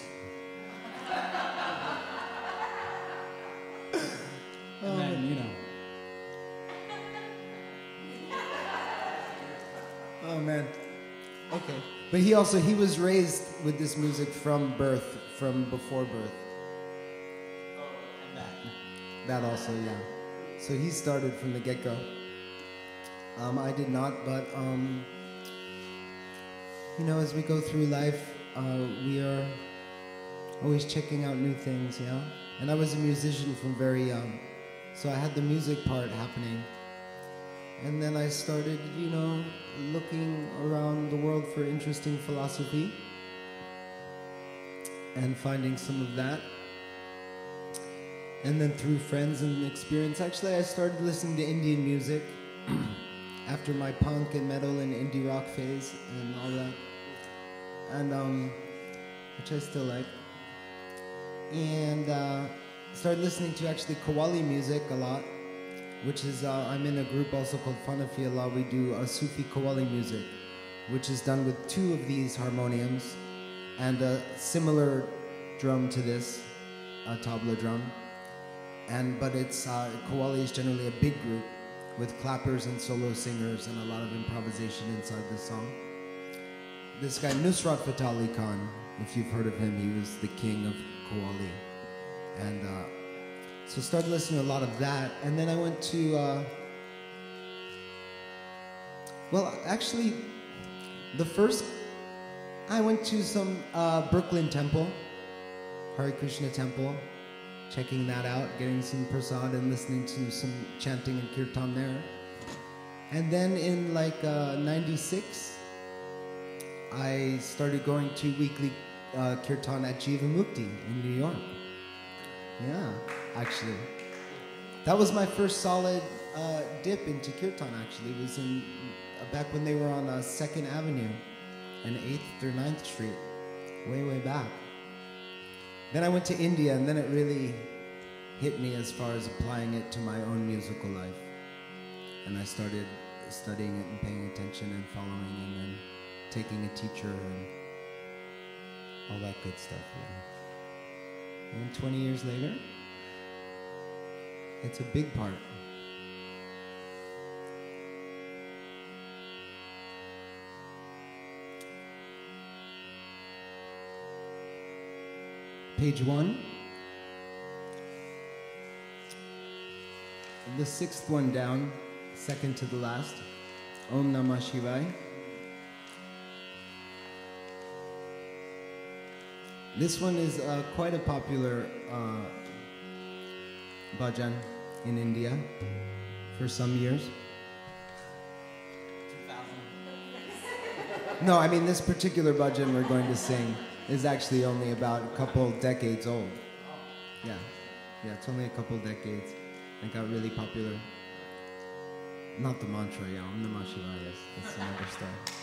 And then, you know. Oh man. Okay. But he also, he was raised with this music from birth, from before birth. And that. That also, yeah. So he started from the get-go. Um, I did not, but um, you know, as we go through life, uh, we are always checking out new things, yeah? And I was a musician from very young, so I had the music part happening. And then I started, you know, looking around the world for interesting philosophy and finding some of that. And then through friends and experience, actually I started listening to Indian music after my punk and metal and indie rock phase and all that. And, um, which I still like. And uh, started listening to actually Qawwali music a lot. which is, uh, I'm in a group also called Fanafi Allah. We do a Sufi Qawwali music, which is done with two of these harmoniums and a similar drum to this, a tabla drum. And, but it's, uh, Qawwali is generally a big group with clappers and solo singers and a lot of improvisation inside the song. This guy, Nusrat Fateh Ali Khan, if you've heard of him, he was the king of Qawwali. And uh, so started listening to a lot of that. And then I went to, uh, well, actually, the first, I went to some uh, Brooklyn temple, Hare Krishna temple, checking that out, getting some prasad and listening to some chanting and kirtan there. And then in like uh, ninety-six, I started going to weekly uh, kirtan at Jivamukti in New York. Yeah, actually. That was my first solid uh, dip into kirtan, actually. It was in, uh, back when they were on uh, second Avenue and eighth or ninth Street, way, way back. Then I went to India, and then it really hit me as far as applying it to my own musical life. And I started studying it and paying attention and following, and then taking a teacher and all that good stuff. Yeah. And twenty years later, it's a big part. Page one. The sixth one down, second to the last. Om Namah Shivaya. This one is uh, quite a popular uh, bhajan in India for some years. two thousand. No, I mean this particular bhajan we're going to sing is actually only about a couple decades old. Yeah, yeah, it's only a couple decades. It got really popular. Not the mantra, yeah, Om Namah Shivaya, yes, that's another story.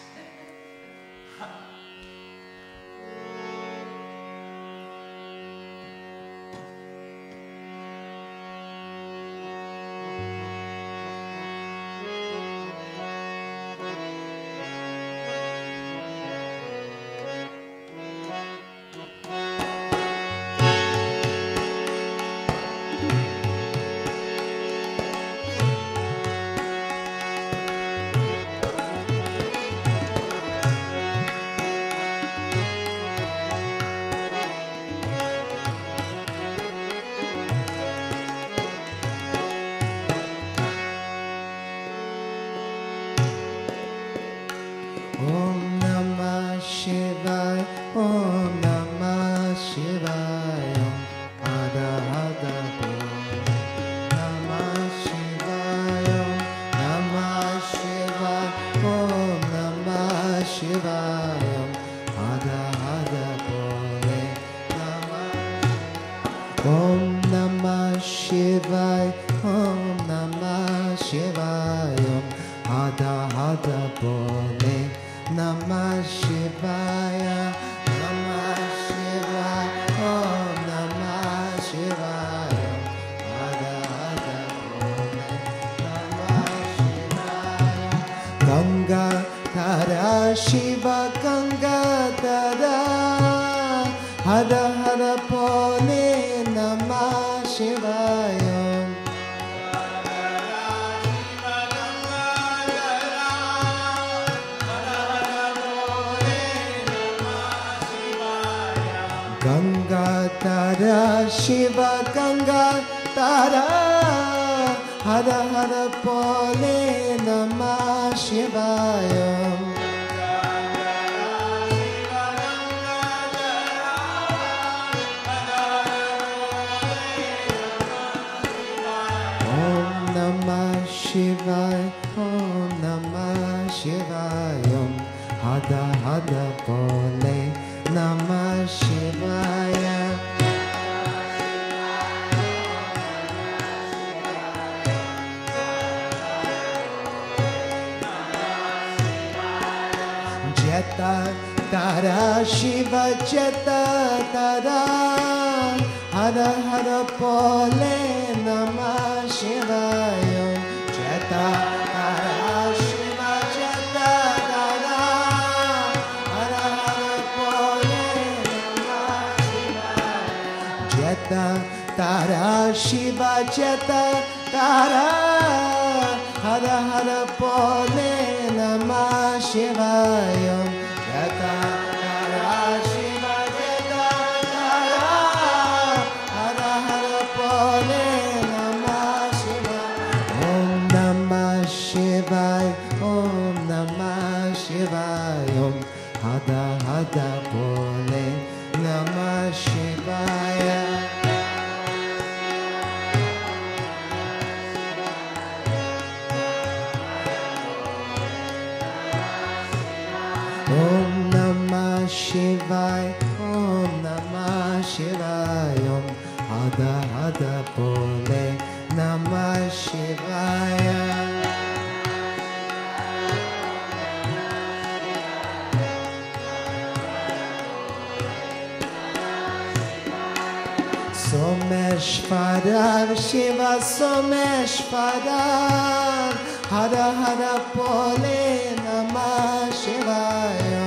Om Namah Shivaya, Om Namah Shivaya, Ada Ada Bol. Namah Shivaya, Namah Shivaya, Om Namah Shivaya, Ada Ada Bol. Om Namah Shivaya, Om Namah Shivaya, Ada Ada Bol. Namah Shivaya, Namah Shivaya, Om Namah Shivaya, Ada Ada Bole. Namah Shivaya. Ganga Tara Shiva Ganga Tara, Hada Hada Bole. Namah Shivaya. Ganga Tara Shiva Ganga Tara, Hara Hara Bole. Namah Shivaya. Om Namah Shivaya, Om Namah Shivaya, Hada Hada Bole. Namah Shivaya. Jeta Tara Shiva Jeta Tara, Hara Hara Bole. Namah Shivaya. Jata Tara Shiva Jata Tara Hara Hara Bole Namah Shivaya Jata Tara Shiva Jata Tara Hara Hara Bole Namah Shivaya Jata Tara Shiva Jata Tara Hara Hara Bole Namah Shivaya Om Namah Shivaya Om Namah Shivaya Om Hada Hada Bole Namah Shivaya Om Namah Shivaya Om Namah Shivaya Om Hada Hada Bole Namah Shivaya Someshvarar Shiva Someshvarar Hara Hara Bole Namah Shivaya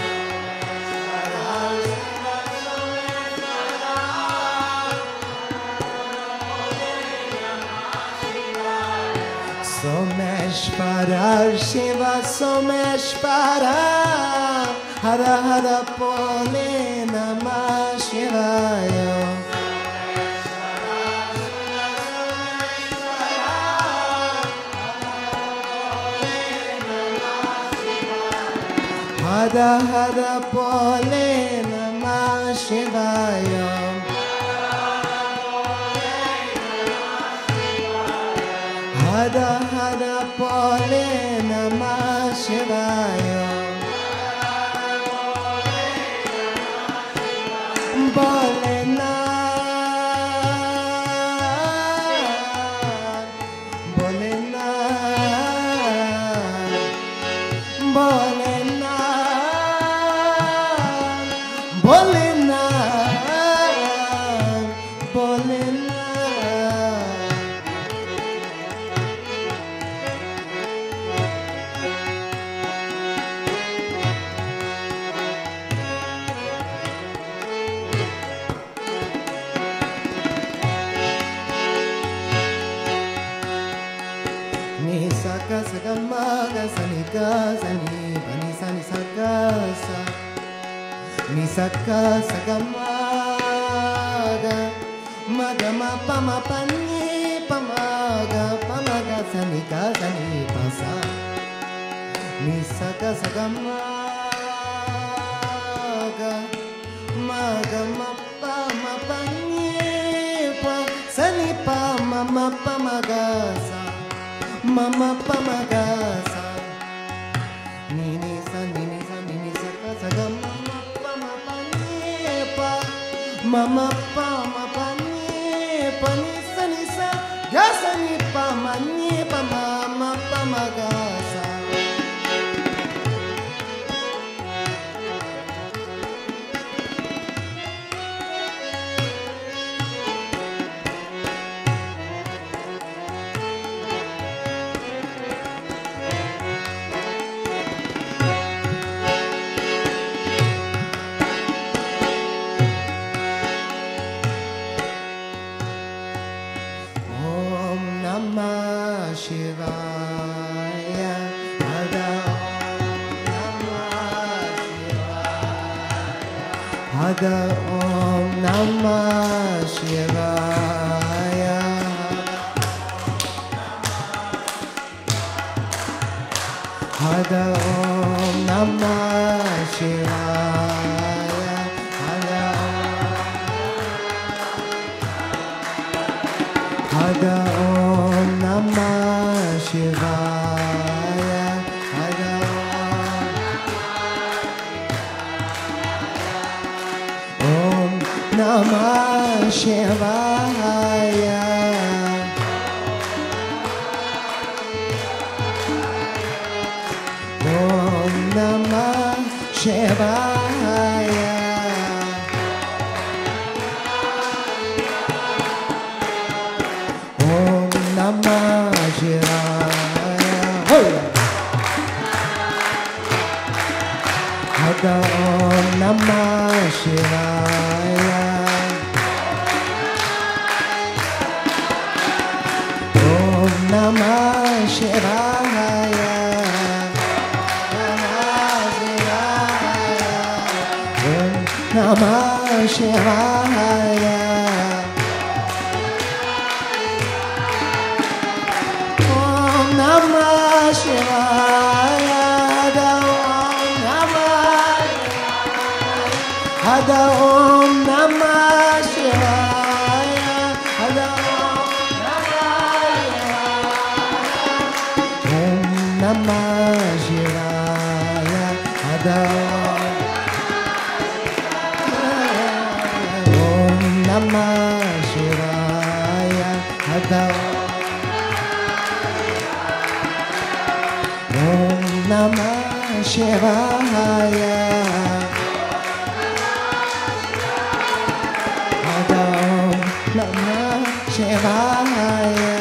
Someshvarar Shiva Someshvarar Hara Hara Bole Namah Shivaya Hara Hara Bole Namah Shivaya Hara Hara Bole Namah Shivaya Bole na Bole na Bole Bolena, bolena. Ni saka saka maga sani ga sani bani sani saka sa. Nisaka sagamaga magama pama pani pamaga pamaga sanika sani pasa Nisaka sagamaga magama pama pani pa sani pama pamaga sa mama pamaga sa Nini sani sani nisaka sagamaga Mama pa ma pa ni pa ni sa ni sa ga sa ni pa ma ni pa mama pa ma ga sa Shivaya Hada Om Namah Shivaya Hada Om Namah Shivaya Hada Om Namah Shivaya Hada Om Namah Shivaya Om Namah Shivaya Om Namah Shivaya Namah Shivaya. Om Namah Shivaya. Namah Shivaya. Om Namah Shivaya. Hada Om Namah Shivaya. Hada Om Namah Shivaya. Hada Om Namah Shivaya. Hada Om Namah Shivaya. Namah Shivaya.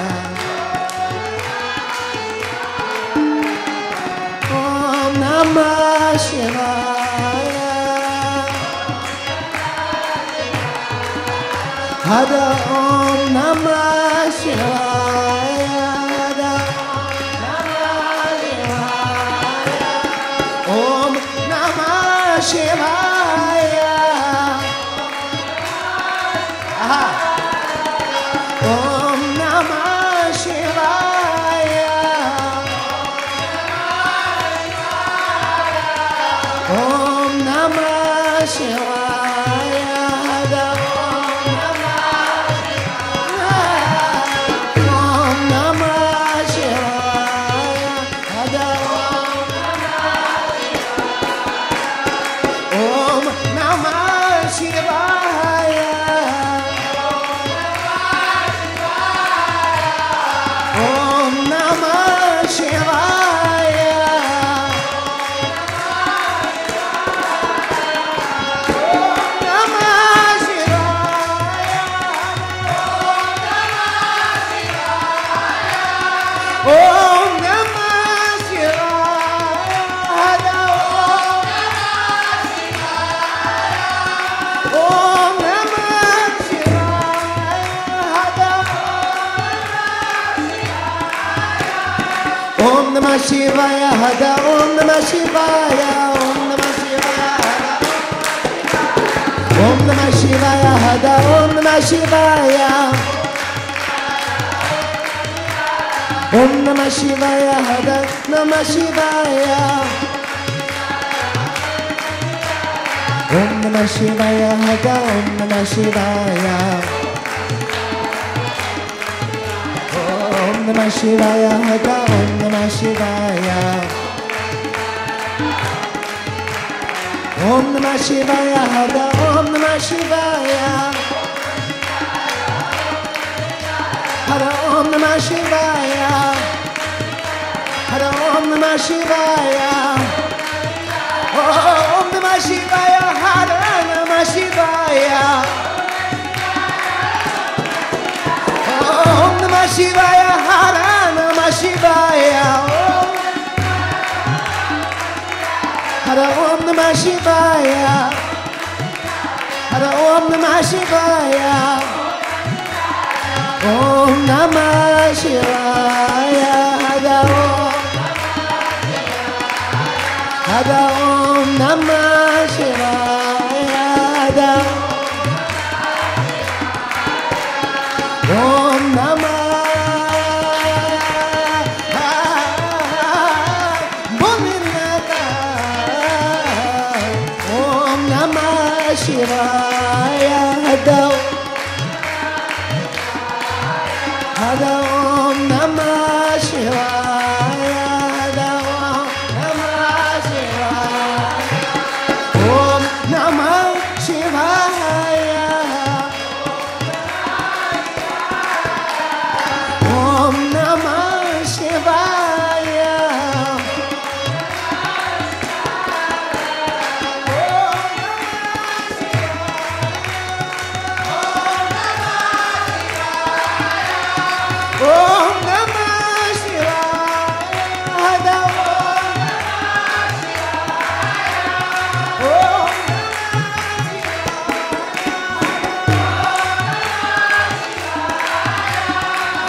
Om Namah Shivaya. Hada Om Namah Shivaya. Hada Om Namah Shivaya. Om Namah Shivaya. Om Namah Shivaya. Om Namah Shivaya. Om Namah Shivaya. Om Namah Shivaya. Om Namah Shivaya. Om Namah Shivaya. Om Namah Shivaya. Hada Om Namah Shivaya. Om Namah Shivaya. Om Namah Shivaya. Hada Om Namah Shivaya. Om Namah Shivaya. Hada Namah Shivaya. Om Namah Shivaya. Hada Om Namah Shivaya. Om Namah Shivaya. Hada Om Namah Shivaya. Om Namah Shivaya. Hada Om Namah Shivaya. Hada Om Namah Shivaya. Hada Om Namah Shivaya. Om Namah Shivaya. Hada Namah Shivaya. Om Namah Shivaya. Hada Namah Shivaya. Hada Om Namah Shivaya. Hada Om Namah Shivaya. Om Namah Shivaya. Hada Om Hada Om Namah Shivaya. Hada Om Namah Om Namah Shivaya. Hada Hada Om Namah Shivaya. Hada Om Namah Shivaya. Om Namah Shivaya. Om Namah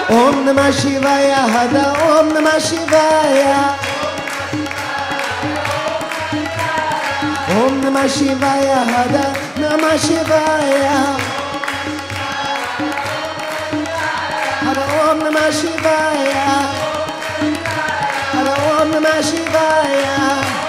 Om Namah Shivaya Hara Om Namah Shivaya Om Namah Shivaya Hara Namah Shivaya Hara Om Namah Shivaya Hara Om Namah Shivaya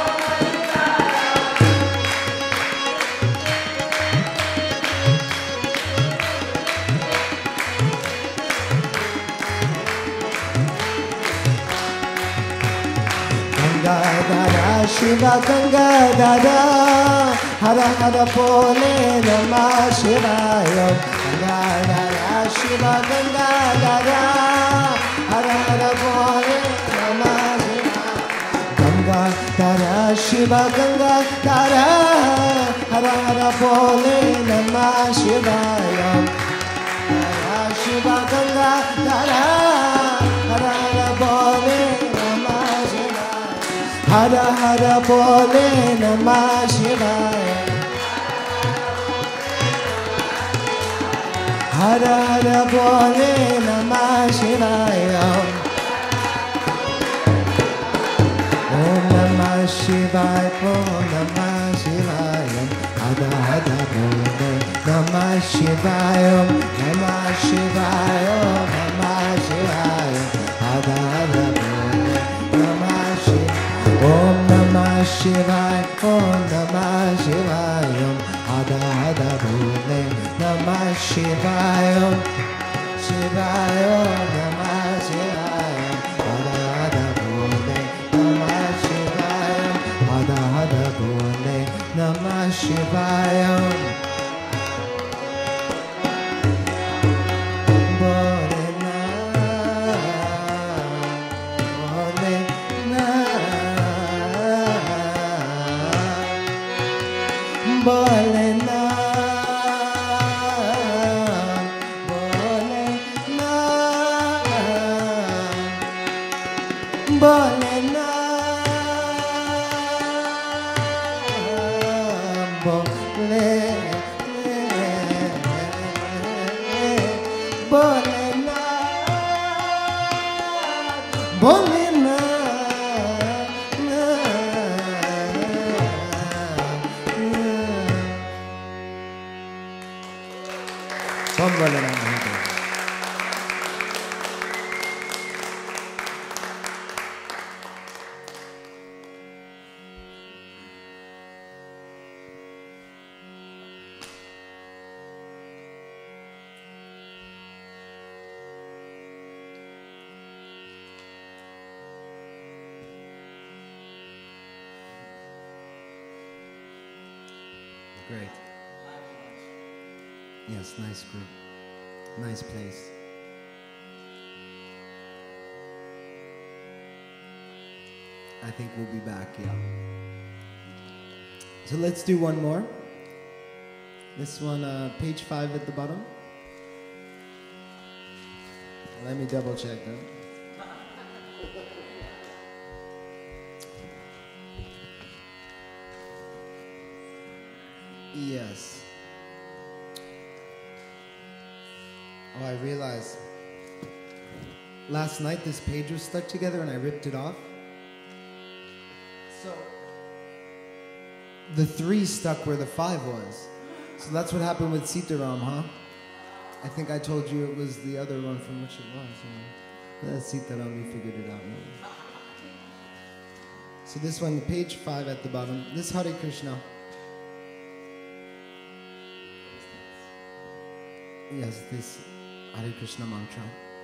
Gangadhara Shiva Gangadhara Hara Hara Bole Namah Shivaya Gangadhara Shiva Gangadhara Hara Hara Bole Namah Shivaya Gangadhara Shiva Gangadhara Hara Hara Bole Namah Shivaya Hara Shiva Gangadhara Hara Hara Bole Hara Hara Bole Namah Shivaya Hara Hara Bole Namah Shivaya Om Namah Shivaya Om Namah Shivaya Hara Hara Bole Namah Shivaya Om Namah Shivaya Om Namah Shivaya Hara Hara Bole Namah Shivaya Om Namah Shivaya, Om Namah Shivaya, Hara Hara Bole Namah Shivaya, Shivaya, Namah Shivaya, Hara Hara Bole Namah Shivaya, Hara Hara Bole Namah Shivaya. Great. Yes, nice group. Nice place. I think we'll be back, yeah. So let's do one more. This one, uh, page five at the bottom. Let me double check that. Yes. Oh, I realized last night this page was stuck together and I ripped it off. So the three stuck where the five was. So that's what happened with Sitaram, huh? I think I told you it was the other one from which it was. You know? That's Sitaram, you figured it out. Maybe. So this one, page five at the bottom. This Hare Krishna. Yes, this Hare Krishna mantra.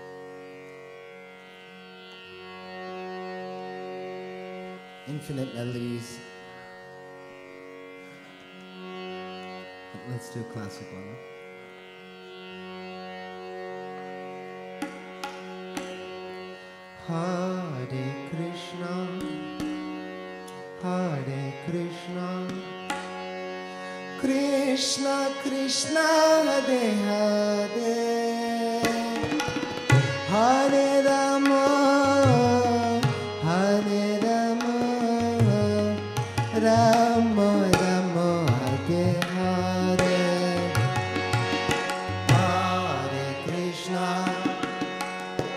Infinite melodies. But let's do a classic one. Huh? Hare Krishna, Hare Krishna, Krishna Krishna Hare Hare, Hare Rama, Hare Rama, Rama Rama Hare Hare, Hare Krishna,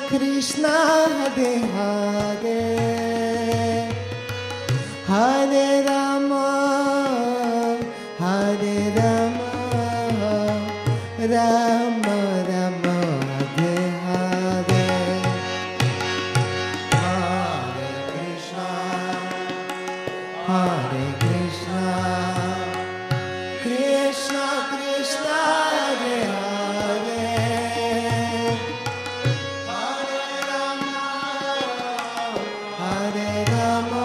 Krishna, Hare Hare, Hare Rama, Hare Rama, Rama Rama, Hare Hare, Hare Krishna, Hare Krishna, Krishna Krishna, Hare Hare, Hare Rama, Hare Rama,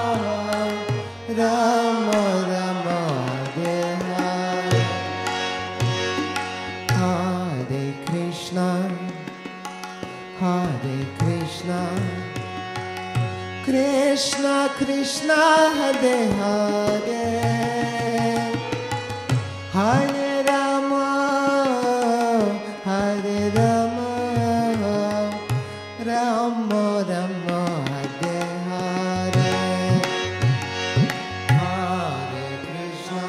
Rama Rama, Hare Hare, Hare Krishna, Hare Krishna, Krishna Krishna, Hare Hare, Hare Rama, Hare Rama, Rama Rama, Hare Hare, Hare Krishna,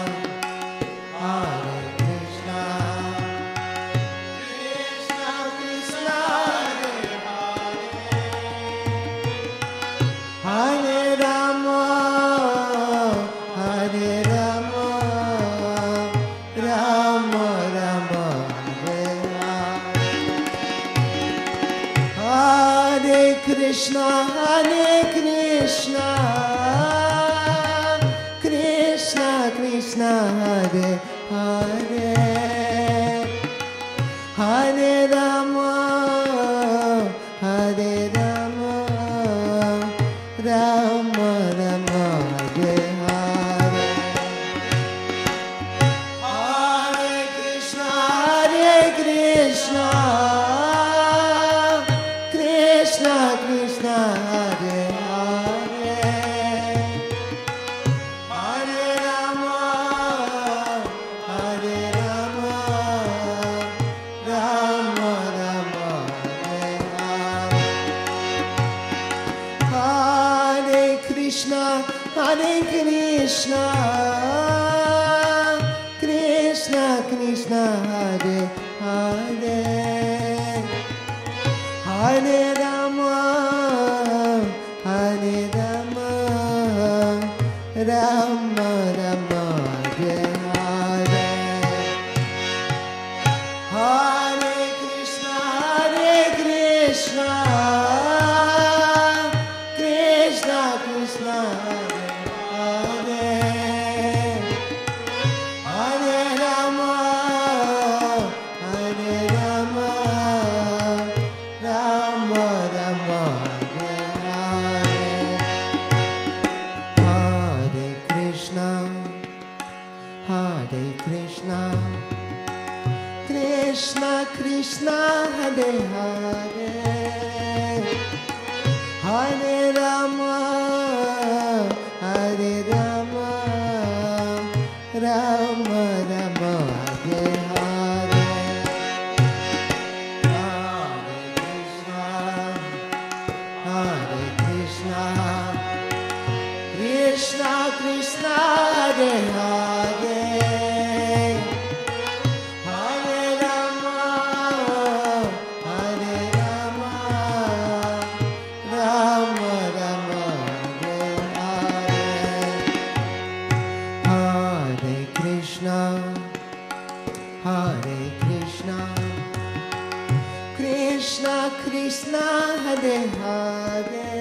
Hare Krishna, Krishna Krishna, Hare Hare, Hare Rama, Hare Rama, Rama Rama, Hare Hare, Hare Krishna, Hare Krishna, Krishna Krishna, Hare Hare, Hare Rama, Hare Rama, Rama Rama, Hare Hare, Hare Krishna, Hare Krishna, Krishna Krishna, Hare Hare, Hare Rama, Hare Rama, Rama Rama, Hare Hare, Hare Krishna, Hare Krishna, Krishna Krishna, Hare Hare, Hare Rama, Hare Rama, Rama Rama, Hare Hare, Hare Krishna, Hare Krishna, Krishna Krishna, Hare Hare, Hare Rama, Hare Rama, Rama Rama, Hare Hare, Hare Krishna, Hare Krishna, Krishna Krishna, Hare Hare, Hare Rama, Hare Rama, Rama Rama, Hare Hare, Hare Krishna, Hare Krishna, Krishna Krishna, Hare Hare, Hare Rama, Hare Rama, Rama Rama, Hare Hare, Hare Krishna, Hare Krishna, Krishna Krishna, Hare Hare,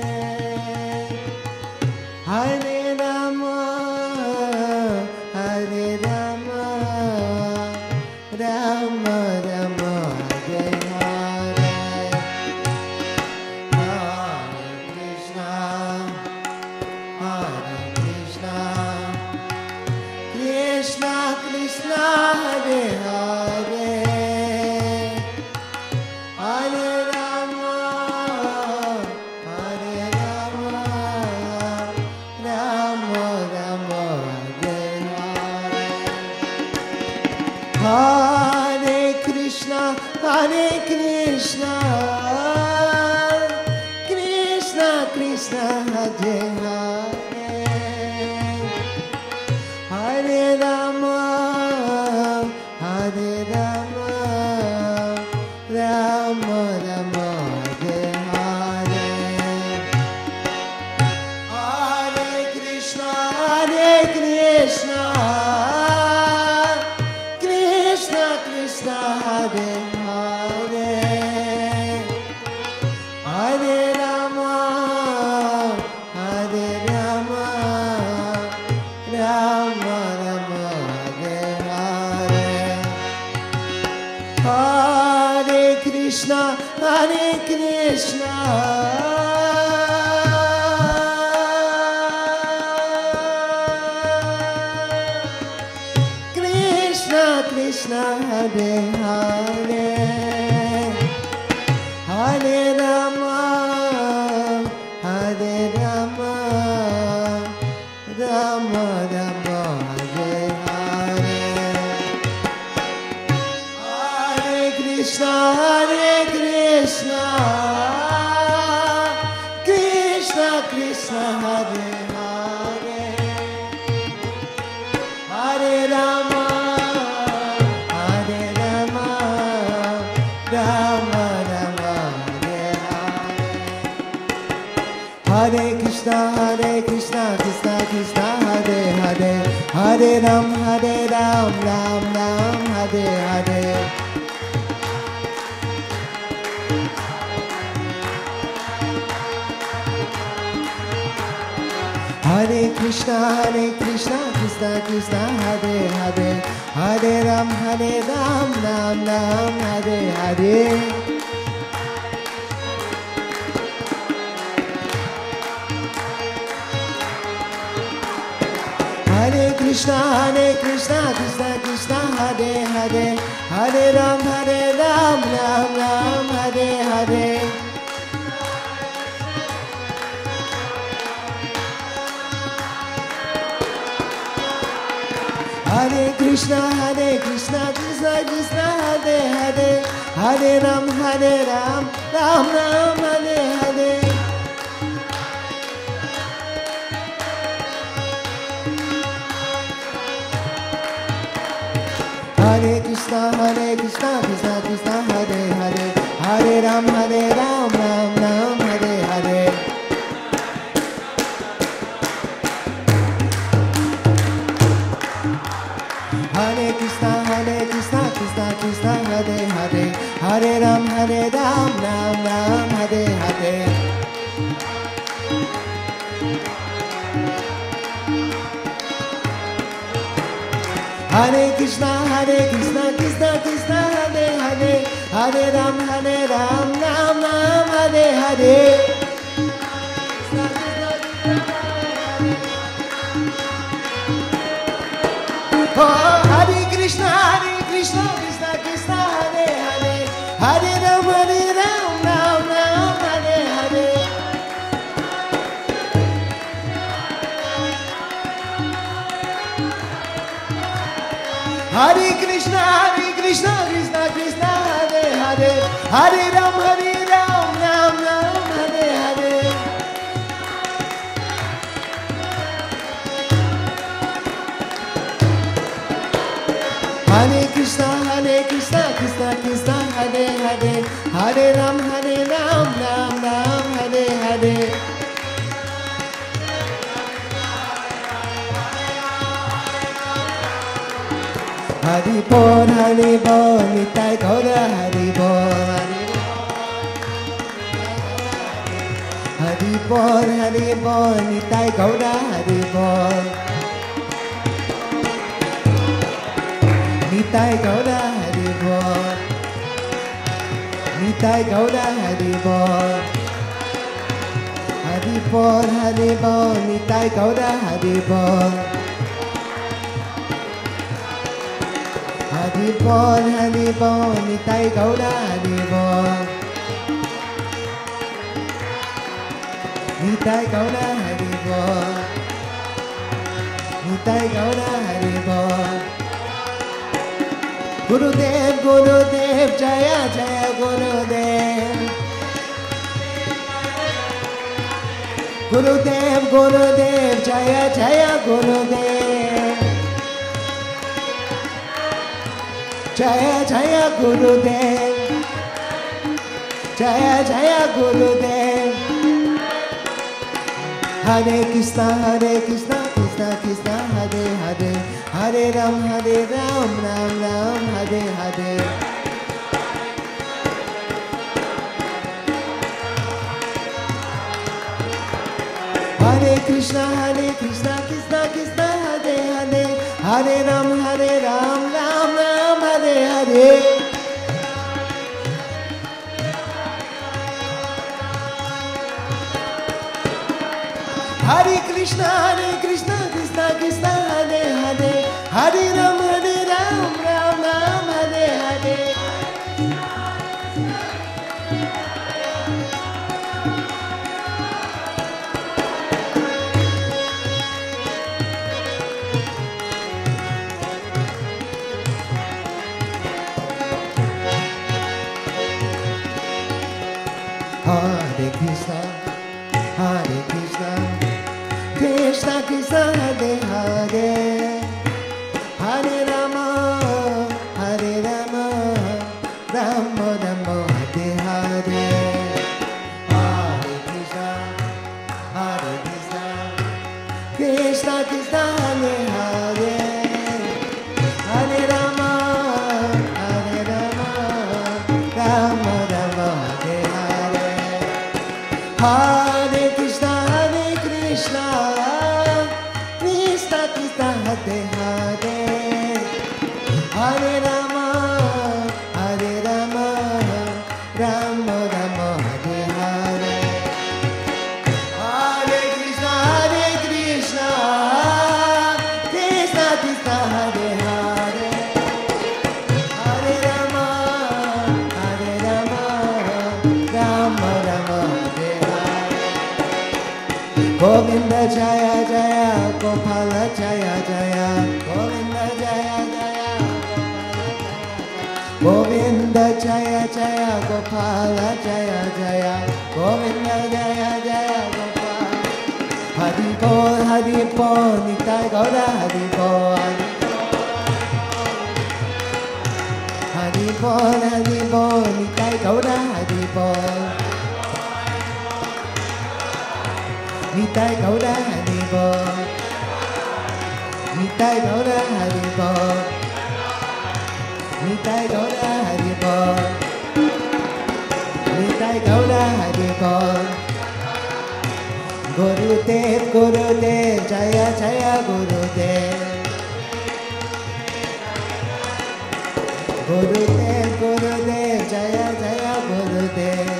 Hare Rama, Hare Rama, Rama Rama, Hare Hare, Hare Krishna, Hare Krishna, Krishna Krishna, Hare Hare, Hare Rama, Hare Rama, Rama Rama, Hare Hare, Hare Krishna, Hare Krishna, Krishna Krishna, Hare Hare, Hare Rama, Hare Rama, Rama Rama, Hare Krishna, Krishna Krishna Hare Hare, Hare Rama, Hare Rama, Rama Rama Hare Hare, Hare Krishna, Hare Krishna, Krishna Krishna Hare Hare, Hare Rama, Hare Rama, Rama Rama Hare Hare, Hare Krishna, Hare Krishna, Krishna Krishna Hare Hare, Hare Ram, Hare Ram, Ram Ram Hare Hare, Hare Krishna, Hare Krishna, Krishna Krishna Hare Hare, Hare Ram, Hare Ram, Ram Ram Hare Hare, Hare Krishna, Hare Krishna, Krishna Krishna Hare Hare, Hare Ram, Hare Ram, Ram Ram Hare Hare, Hare Krishna, Hare Krishna, Krishna Krishna Hare Hare, Hare Ram, Hare Ram, Ram Ram Hare Hare, Hare Krishna, Hare Krishna, Krishna Krishna Hare Hare, Hare Ram, Hare Ram, Ram Ram Hare Hare, Hare Krishna, Hare Krishna, Krishna Krishna Hare Hare, Hare Ram, Hare Ram, Ram Ram Hare Hare, Hare Krishna, Hare Krishna, Krishna Krishna Hare Hare, Hare Ram, Hare Ram, Ram Ram Hare Hare, Oh, Hare Krishna, Hare Krishna, Krishna Krishna Hare Hare, Hare Ram, Hare Ram, Ram Ram Hare Hare, Hare Krishna, Hare Krishna, Krishna Krishna Hare Hare, Hare Ram, Hare Ram, Ram Ram Hare Hare, Hare Krishna, Hare Krishna, Krishna Krishna Hare Hare, Hare Ram, Hare Ram, Ram Ram Hare Hare, Hari Bol, Hari Bol, Nitai Gaura, Hari Bol, Hari Bol, Hari Bol, Nitai Gaura, Hari Bol, Nitai Gaura, Hari Bol, Nitai Gaura, Hari Bol, Hari Bol, Hari Bol, Nitai Gaura, Hari Bol, Hari Bol, Hari Bol, Nitai Gaura, Hari Bol, Nitai Gaura, Hari Bol, Nitai Gaura, Hari Bol, Gurudev, Gurudev, Jaya Jaya Gurudev, Gurudev, Gurudev, Jaya Jaya Gurudev, Jaya Jaya Gurudev, Jaya Jaya Gurudev, Hare Krishna, Hare Krishna, Krishna Krishna Hare Hare, Hare Ram, Hare Ram, Ram Ram Hare Hare, Hare Krishna, Hare Krishna, Krishna Krishna Hare Hare, Hare Ram, Hare Ram, Ram Ram Hare Hare, Hare Krishna, Hare Krishna, Krishna Krishna, Hare Hare, Hare Ram, Hare Ram, Ram Ram, Hare Hare. Hare Krishna, Hare Krishna, Krishna Krishna, Hare Hare, Hare Rama, Hare Rama, Rama Rama, Hare Hare. Hare Krishna, Hare Krishna, Krishna Krishna, Hare Hare, Hare Rama, Hare Rama, Rama Rama, Hare Hare. Hare Krishna, Hare Krishna, Krishna Krishna, Hare Hare, Hare Rama, Hare Rama, Rama Rama, Hare Hare. Hare Krishna, Hare Krishna, Krishna Krishna, Hare Hare, Hare Rama, Hare Rama, Rama Rama, Hare Hare. Govinda Jaya Jaya, Gopala Jaya Jaya, Govinda Jaya Jaya, Govinda Jaya Jaya, Gopala Jaya Jaya, Govinda Jaya Jaya, Gopala. Hari Bol, Hari Bol, Nitai Gaura, Hari Bol. Hari Bol, Hari Bol, Nitai Gaura, Hari Bol. Nitai Gaura, Hari Bol. Nitai Gaura, Hari Bol. Nitai Gaura, Hari Bol. Nitai Gaura, Hari Bol. Gurudev, Gurudev, Jaya Jaya Gurudev. Gurudev, Gurudev, Jaya Jaya Gurudev.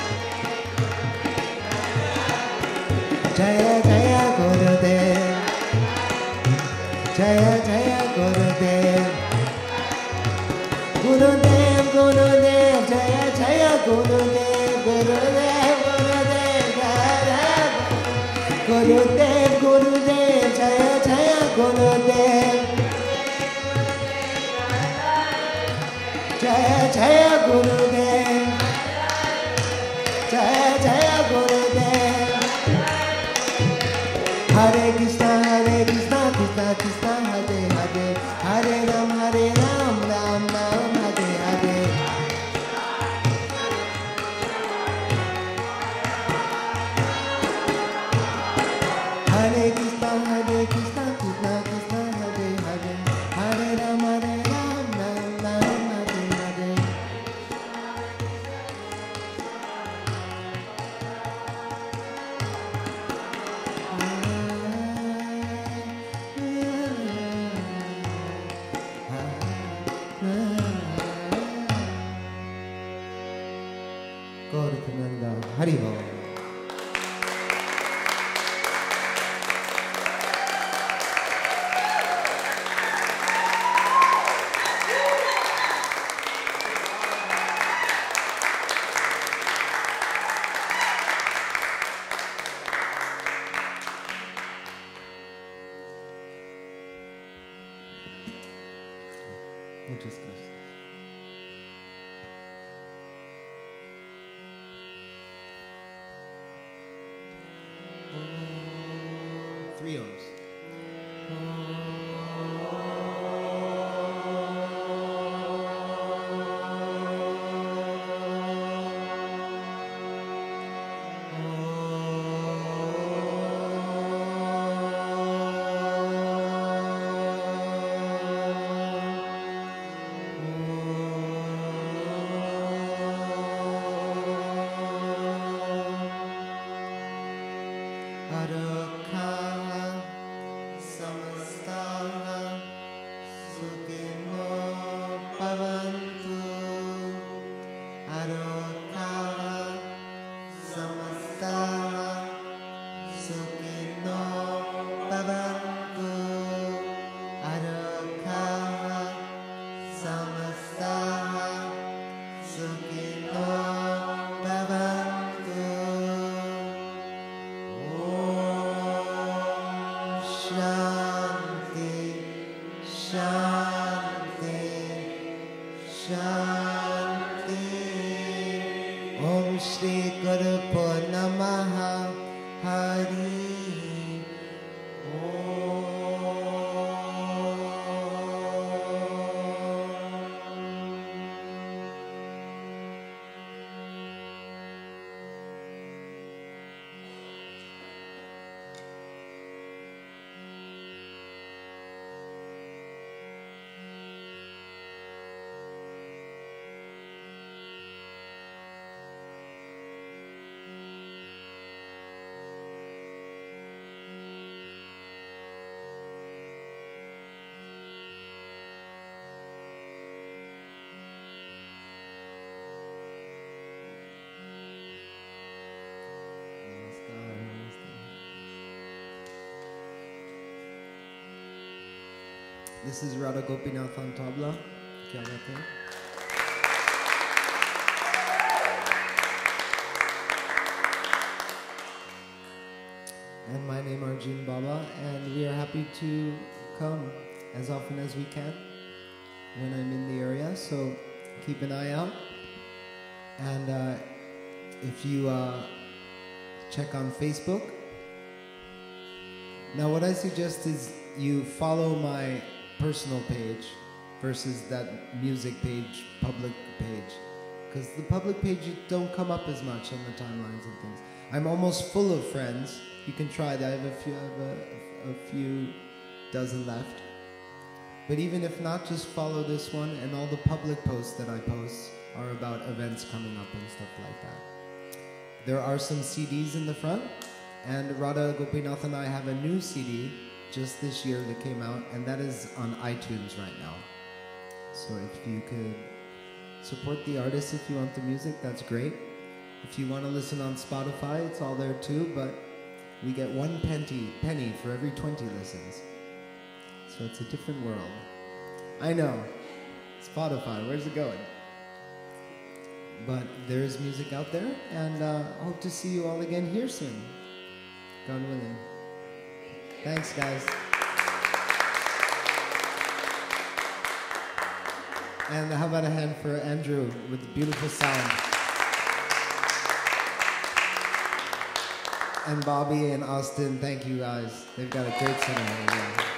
Jaya Jaya Gurudev, Jaya Jaya Gurudev, Gurudev, Gurudev, Jaya Jaya Gurudev, Gurudev, Gurudev, Jaya Gurudev, Gurudev, Jaya Jaya Gurudev, Jaya Jaya Gurudev, Jaya Jaya Gurudev. Hare Krishna, Hare Krishna, Krishna Krishna, Hare Hare, Hare Ram, Hare Ram, Ram Ram, Hare Hare. Hare Krishna, Hare Krishna, Krishna Krishna, Hare Hare, Hare Ram, Hare Ram, Ram Ram, Hare Hare. Gauratananda, Hari Bol. Muchas gracias. Three O's. Sukino Hari This is Radha Gopinath on tabla. Kya baat hai? And my name is Arjun Baba, and we are happy to come as often as we can when I'm in the area. So keep an eye out. And uh, if you uh, check on Facebook. Now what I suggest is you follow my personal page versus that music page, public page. Because the public page, you don't come up as much on the timelines and things. I'm almost full of friends. You can try that. I have a few, I have a, a few dozen left. But even if not, just follow this one, and all the public posts that I post are about events coming up and stuff like that. There are some C Ds in the front, and Radha Gopinath and I have a new C D just this year that came out, and that is on iTunes right now. So if you could support the artist if you want the music, that's great. If you want to listen on Spotify, it's all there too, but we get one penny, penny for every twenty listens. So it's a different world. I know. Spotify, where's it going? But there is music out there, and uh, hope to see you all again here soon. God willing. Thanks, guys. And how about a hand for Andrew with the beautiful sound? And Bobby and Austin, thank you guys. They've got a great center.